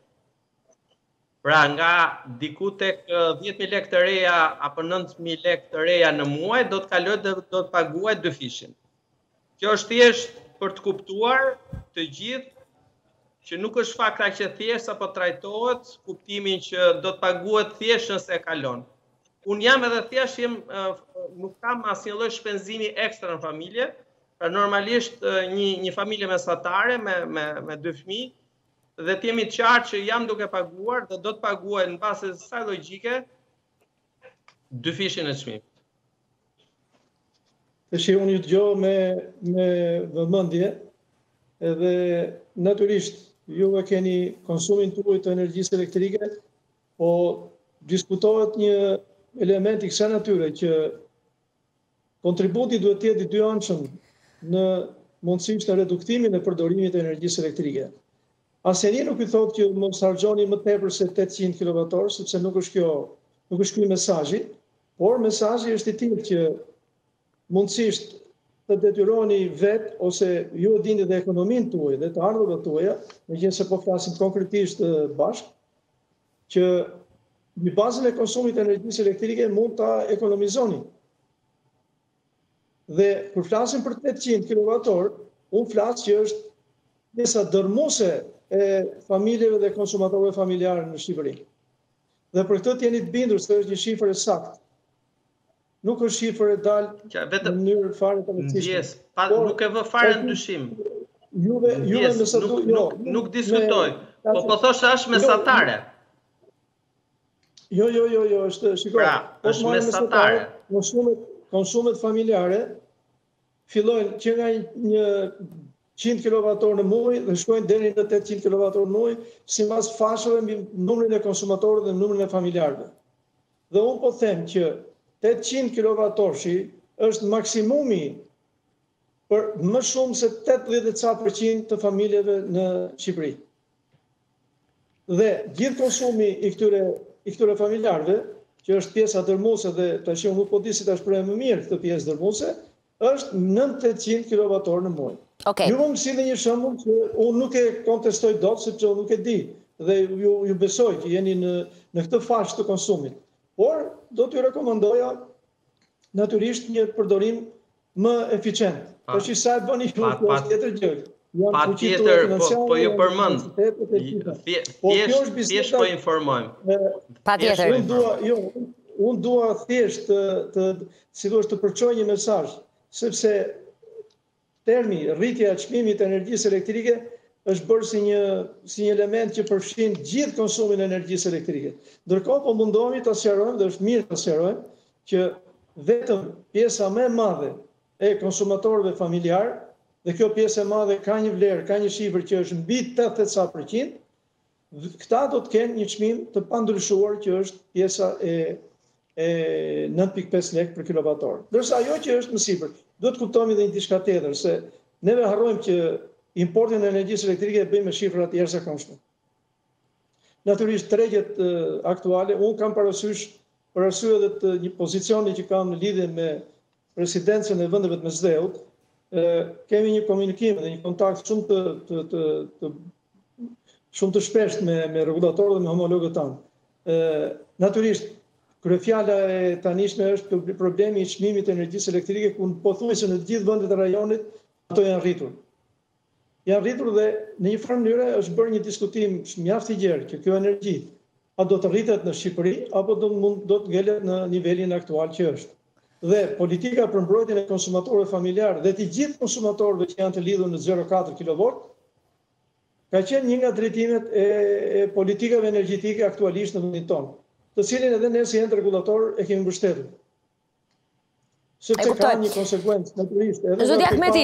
Pra nga diku tek dhjetë mijë lekë të reja apo nëntë mijë lekë të reja në muaj, do të kaloj dhe do të paguaj dy fishin. Kjo është thjesht për të kuptuar të gjithë që nuk është fakta që thjesht apo trajtohet kuptimin që do të paguhet thjesht nëse e kalon. Unë jam edhe thjesht jem, nuk kam asnjë lloj shpenzimi ekstra në familje, pra normalisht një, një familje mesatare me, me, me dy fëmijë, dhe të jemi të qartë që jam duke paguar dhe do të paguaj në base të kësaj logjike dy fishin e çmimit. Tash unë ju dëgjoj me me vëmendje, edhe natyrisht juve keni konsumin tuaj të energjisë elektrike, po diskutohet një element i kësaj natyre që kontributi duhet të jetë i dyanshëm në mundësinë të reduktimit dhe përdorimit të energjisë elektrike. Asnjëri nuk i thotë që mos harxhoni më tepër se tetëqind kilowattorë, sepse nuk është kjo, nuk është ky mesazhi, por mesazhi është i tillë që mundësisht të detyroni vetë ose ju e dini dhe ekonominë tuaj dhe të ardhurave tuaja, megjithëse po flasim konkretisht bashkë, që mbi bazën e konsumit të energjisë elektrike mund ta ekonomizoni. Dhe kur flasim për tetëqind kilowattorë, unë flas që është pjesa dërmuese e familjeve dhe konsumatorëve familjarë në Shqipëri. Dhe për këtë jeni të bindur se është një shifër e saktë. Nuk është shifër e dalë në mënyrë fare të rëndësishme. Nuk e vë fare në dyshim. Juve, juve mesatu, jo. Nuk diskutoj, po po thoshe është mesatare. Jo, jo, jo, jo, është, shikoj. Pra, është mesatare. Konsumet, konsumet familjare fillojnë që nga një qind kilowatorë në muaj dhe shkojnë deri në tetëqind kilowatorë në muaj, sipas fashave mbi numrin e konsumatorëve dhe numrin e familjarëve. Dhe unë po them që tetëqind kilowatorë është maksimumi për më shumë se tetëdhjetë përqind të familjeve në Shqipëri. Dhe gjithë konsumi i këtyre, i këtyre familjarëve, që është pjesa dërmuese dhe tash unë nuk po di si ta shpreh më mirë këtë pjesë dërmuese, është nëntë qind kilowatorë në muaj. Okay. Ju më si dhe një shembull që unë nuk e kontestoj dot, sepse unë nuk e di dhe ju, ju besoj që jeni në, në këtë fashë të konsumit. Por, do t'ju rekomandoja natyrisht një përdorim më eficient. Të që sa e bëni ju është tjetër gjë. Pa tjetër, po, po ju përmend, thjesht po informojmë. Pa tjetër. Unë dua, jo, unë dua thjesht të, të, si duhet të përçoj një mesazh, sepse termi rritja e çmimit të energjisë elektrike është bërë si një, si një element që përfshin gjithë konsumin e energjisë elektrike. Ndërkohë po mundohemi ta sqarojmë dhe është mirë ta sqarojmë që vetëm pjesa më e madhe e konsumatorëve familjar, dhe kjo pjesë e madhe ka një vlerë, ka një shifër që është mbi tetëdhjetë përqind, këta do të kenë një çmim të pandryshuar që është pjesa e e nëntë pikë pesë lekë për kilowator. Ndërsa ajo që është më sipër, duhet të kuptojmë edhe një diçka tjetër, se neve harrojmë që importin e energjisë elektrike e bëjmë me shifra të jashtëzakonshme. Natyrisht tregjet aktuale, unë kam parasysh për arsye edhe të një pozicioni që kam në lidhje me presidencën e vendeve të mesdheut, kemi një komunikim dhe një kontakt shumë të, të, të, të shumë të shpesht me, me regulatorët dhe me homologët tanë. Natyrisht, kryefjala e tanishme është problemi i çmimit të energjisë elektrike, ku pothuajse në të gjithë vendet e rajonit ato janë rritur. Janë rritur dhe në një farë mënyrë është bërë një diskutim mjaft i gjerë që kjo energji a do të rritet në Shqipëri apo do mund do të ngelet në nivelin aktual që është. Dhe politika për mbrojtjen e konsumatorëve familjar dhe të gjithë konsumatorëve që janë të lidhur në zero katër kilovolt ka qenë një nga drejtimet e, e politikave energjetike aktualisht në vendin tonë, të cilin edhe ne si ente regulator e kemi mbështetur. Sepse ka një konsekuencë natyrisht. Zoti Ahmeti,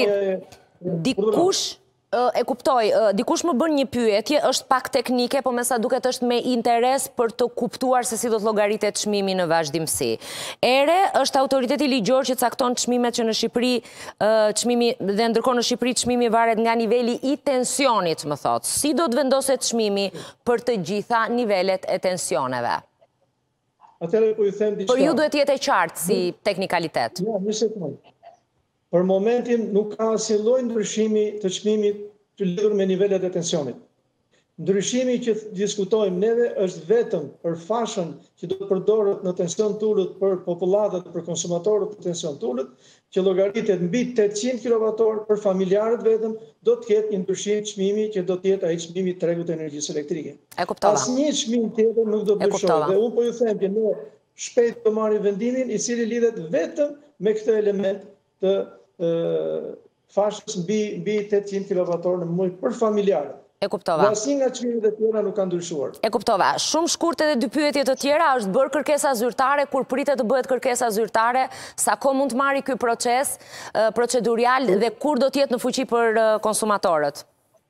dikush e kuptoj, dikush më bën një pyetje, është pak teknike, po me sa duket është me interes për të kuptuar se si do të llogaritet çmimi në vazhdimsi. Ere është autoriteti ligjor që cakton çmimet që në Shqipëri, çmimi dhe ndërkohë në Shqipëri çmimi varet nga niveli i tensionit, më thotë. Si do të vendoset çmimi për të gjitha nivelet e tensioneve? Atëherë po ju them diçka. Por ju duhet jetë e qartë si teknikalitet. Ja, një sekondë. Për momentin nuk ka asnjë lloj ndryshimi të çmimit të lidhur me nivelet e tensionit. Ndryshimi që diskutojmë neve është vetëm për fashën që do të përdoret në tension të ulët për popullatët, për konsumatorët të tension të ulët, që llogaritet mbi tetëqind kilowator për familjarët vetëm, do të ketë një ndryshim çmimi që do të jetë ai çmimi i tregut të energjisë elektrike. E kuptova. Asnjë çmim tjetër nuk do të ndryshojë. Dhe unë po ju them që ne shpejt do marrim vendimin i cili lidhet vetëm me këtë element të e, fashës mbi mbi tetëqind kilowator në muaj për familjarë. E kuptova. Dhe asnjë nga çmimet e tjera nuk kanë ndryshuar. E kuptova. Shumë shkurt edhe dy pyetje të tjera, është bërë kërkesa zyrtare, kur pritet të bëhet kërkesa zyrtare, sa kohë mund të marrë ky proces uh, procedurial dhe kur do të jetë në fuqi për uh, konsumatorët?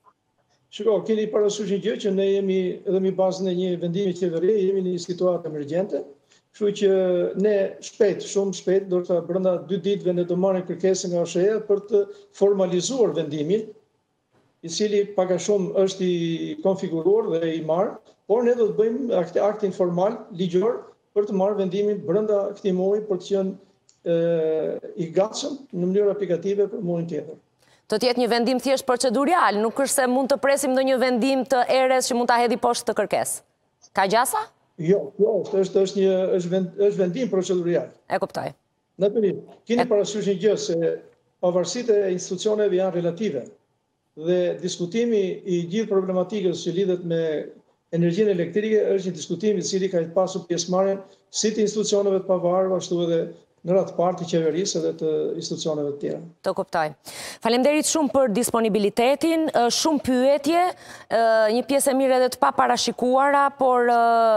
Shiko, keni parasysh një gjë që ne jemi edhe mbi bazën e një vendimi qeverie, jemi në një situatë emergjente. Kështu që ne shpejt, shumë shpejt, do të brenda dy ditëve ne do marrim kërkesën nga O S H E për të formalizuar vendimin, i cili pak a shumë është i konfiguruar dhe i marrë, por ne do të bëjmë aktin formal, ligjor, për të marrë vendimin brenda këtij muaji për të qenë i gatshëm në mënyrë aplikative për muajin tjetër. Do të jetë një vendim thjesht procedurial, nuk është se mund të presim ndonjë vendim të erës që mund ta hedhë poshtë të kërkesë. Ka gjasa? Jo, jo, është është një është vend, është vendim procedurial. E kuptoj. Natyrisht, keni parasysh një gjë se pavarësitë e institucioneve janë relative dhe diskutimi i gjithë problematikës që lidhet me energjinë elektrike është një diskutim i cili ka pasur pjesëmarrjen si të institucioneve të pavarura, ashtu edhe në radhë të parë të qeverisë edhe të institucioneve të tjera. Të kuptoj. Faleminderit shumë për disponibilitetin, shumë pyetje, një pjesë e mirë edhe të paparashikuara, por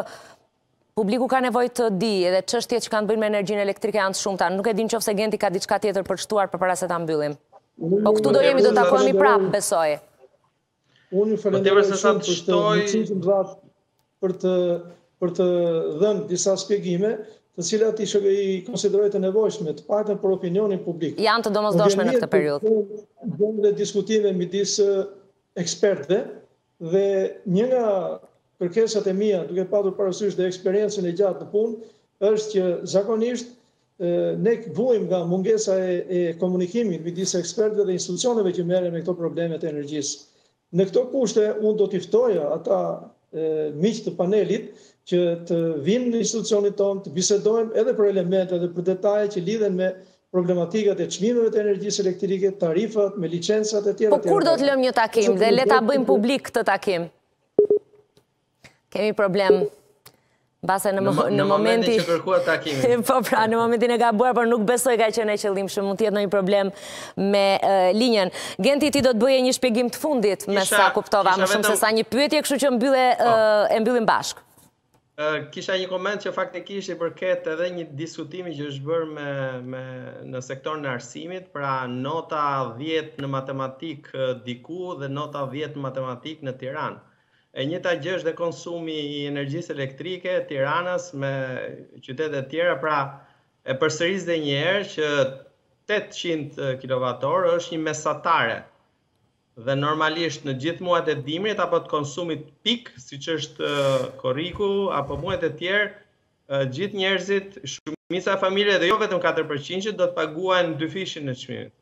publiku ka nevojë të di edhe çështjet që kanë bëjnë me energjinë elektrike janë të shumta. Nuk e di nëse Genti ka diçka tjetër për shtuar përpara se ta mbyllim. Po këtu do jemi do takohemi prapë, besoj. Unë ju falenderoj shumë për të mundësinë që për të për të dhënë disa shpjegime, të cilat i konsideroj të nevojshme, të paktën për opinionin publik. Janë të domosdoshme në këtë periudhë. Bëjmë dhe diskutime midis ekspertëve dhe një nga kërkesat e mia, duke patur parasysh dhe eksperiencën e gjatë në punë, është që zakonisht ne vuajmë nga mungesa e komunikimit midis ekspertëve dhe institucioneve që merren me këto probleme të energjisë. Në këto kushte unë do t'i ftoja ata miq të panelit që të vinë në institucionin tonë, të bisedojmë edhe për elemente dhe për detaje që lidhen me problematikat e çmimeve të energjisë elektrike, tarifat, me licencat e tjera. Po kur do të lëmë një takim dhe le ta bëjmë publik këtë takim? Kemi problem. Base në momentin që kërkuat takimin. Po pra, në momentin e gabuar, por nuk besoj ka qenë e qëllimshëm, mund të jetë ndonjë problem me linjën. Genti, ti do të bëje një shpjegim të fundit me sa kuptova, më shumë se sa një pyetje, kështu që e mbyllim bashkë. Kisha një koment që faktikisht i përket edhe një diskutimi që është bërë në sektorin e arsimit, pra nota dhjetë në matematik diku dhe nota dhjetë në matematik në Tiranë. E njëjta gjë është dhe konsumi i energjisë elektrike Tiranës me qytetet tjera, pra e përsëris dhe një herë që tetëqind kilowatorë është një mesatare. Dhe normalisht në gjithë muajt e dimrit apo të konsumit pik, siç është korriku apo muajt e tjerë, gjithë njerëzit, shumica e familjeve dhe jo vetëm katër përqind do të paguajnë dyfishin në çmimit.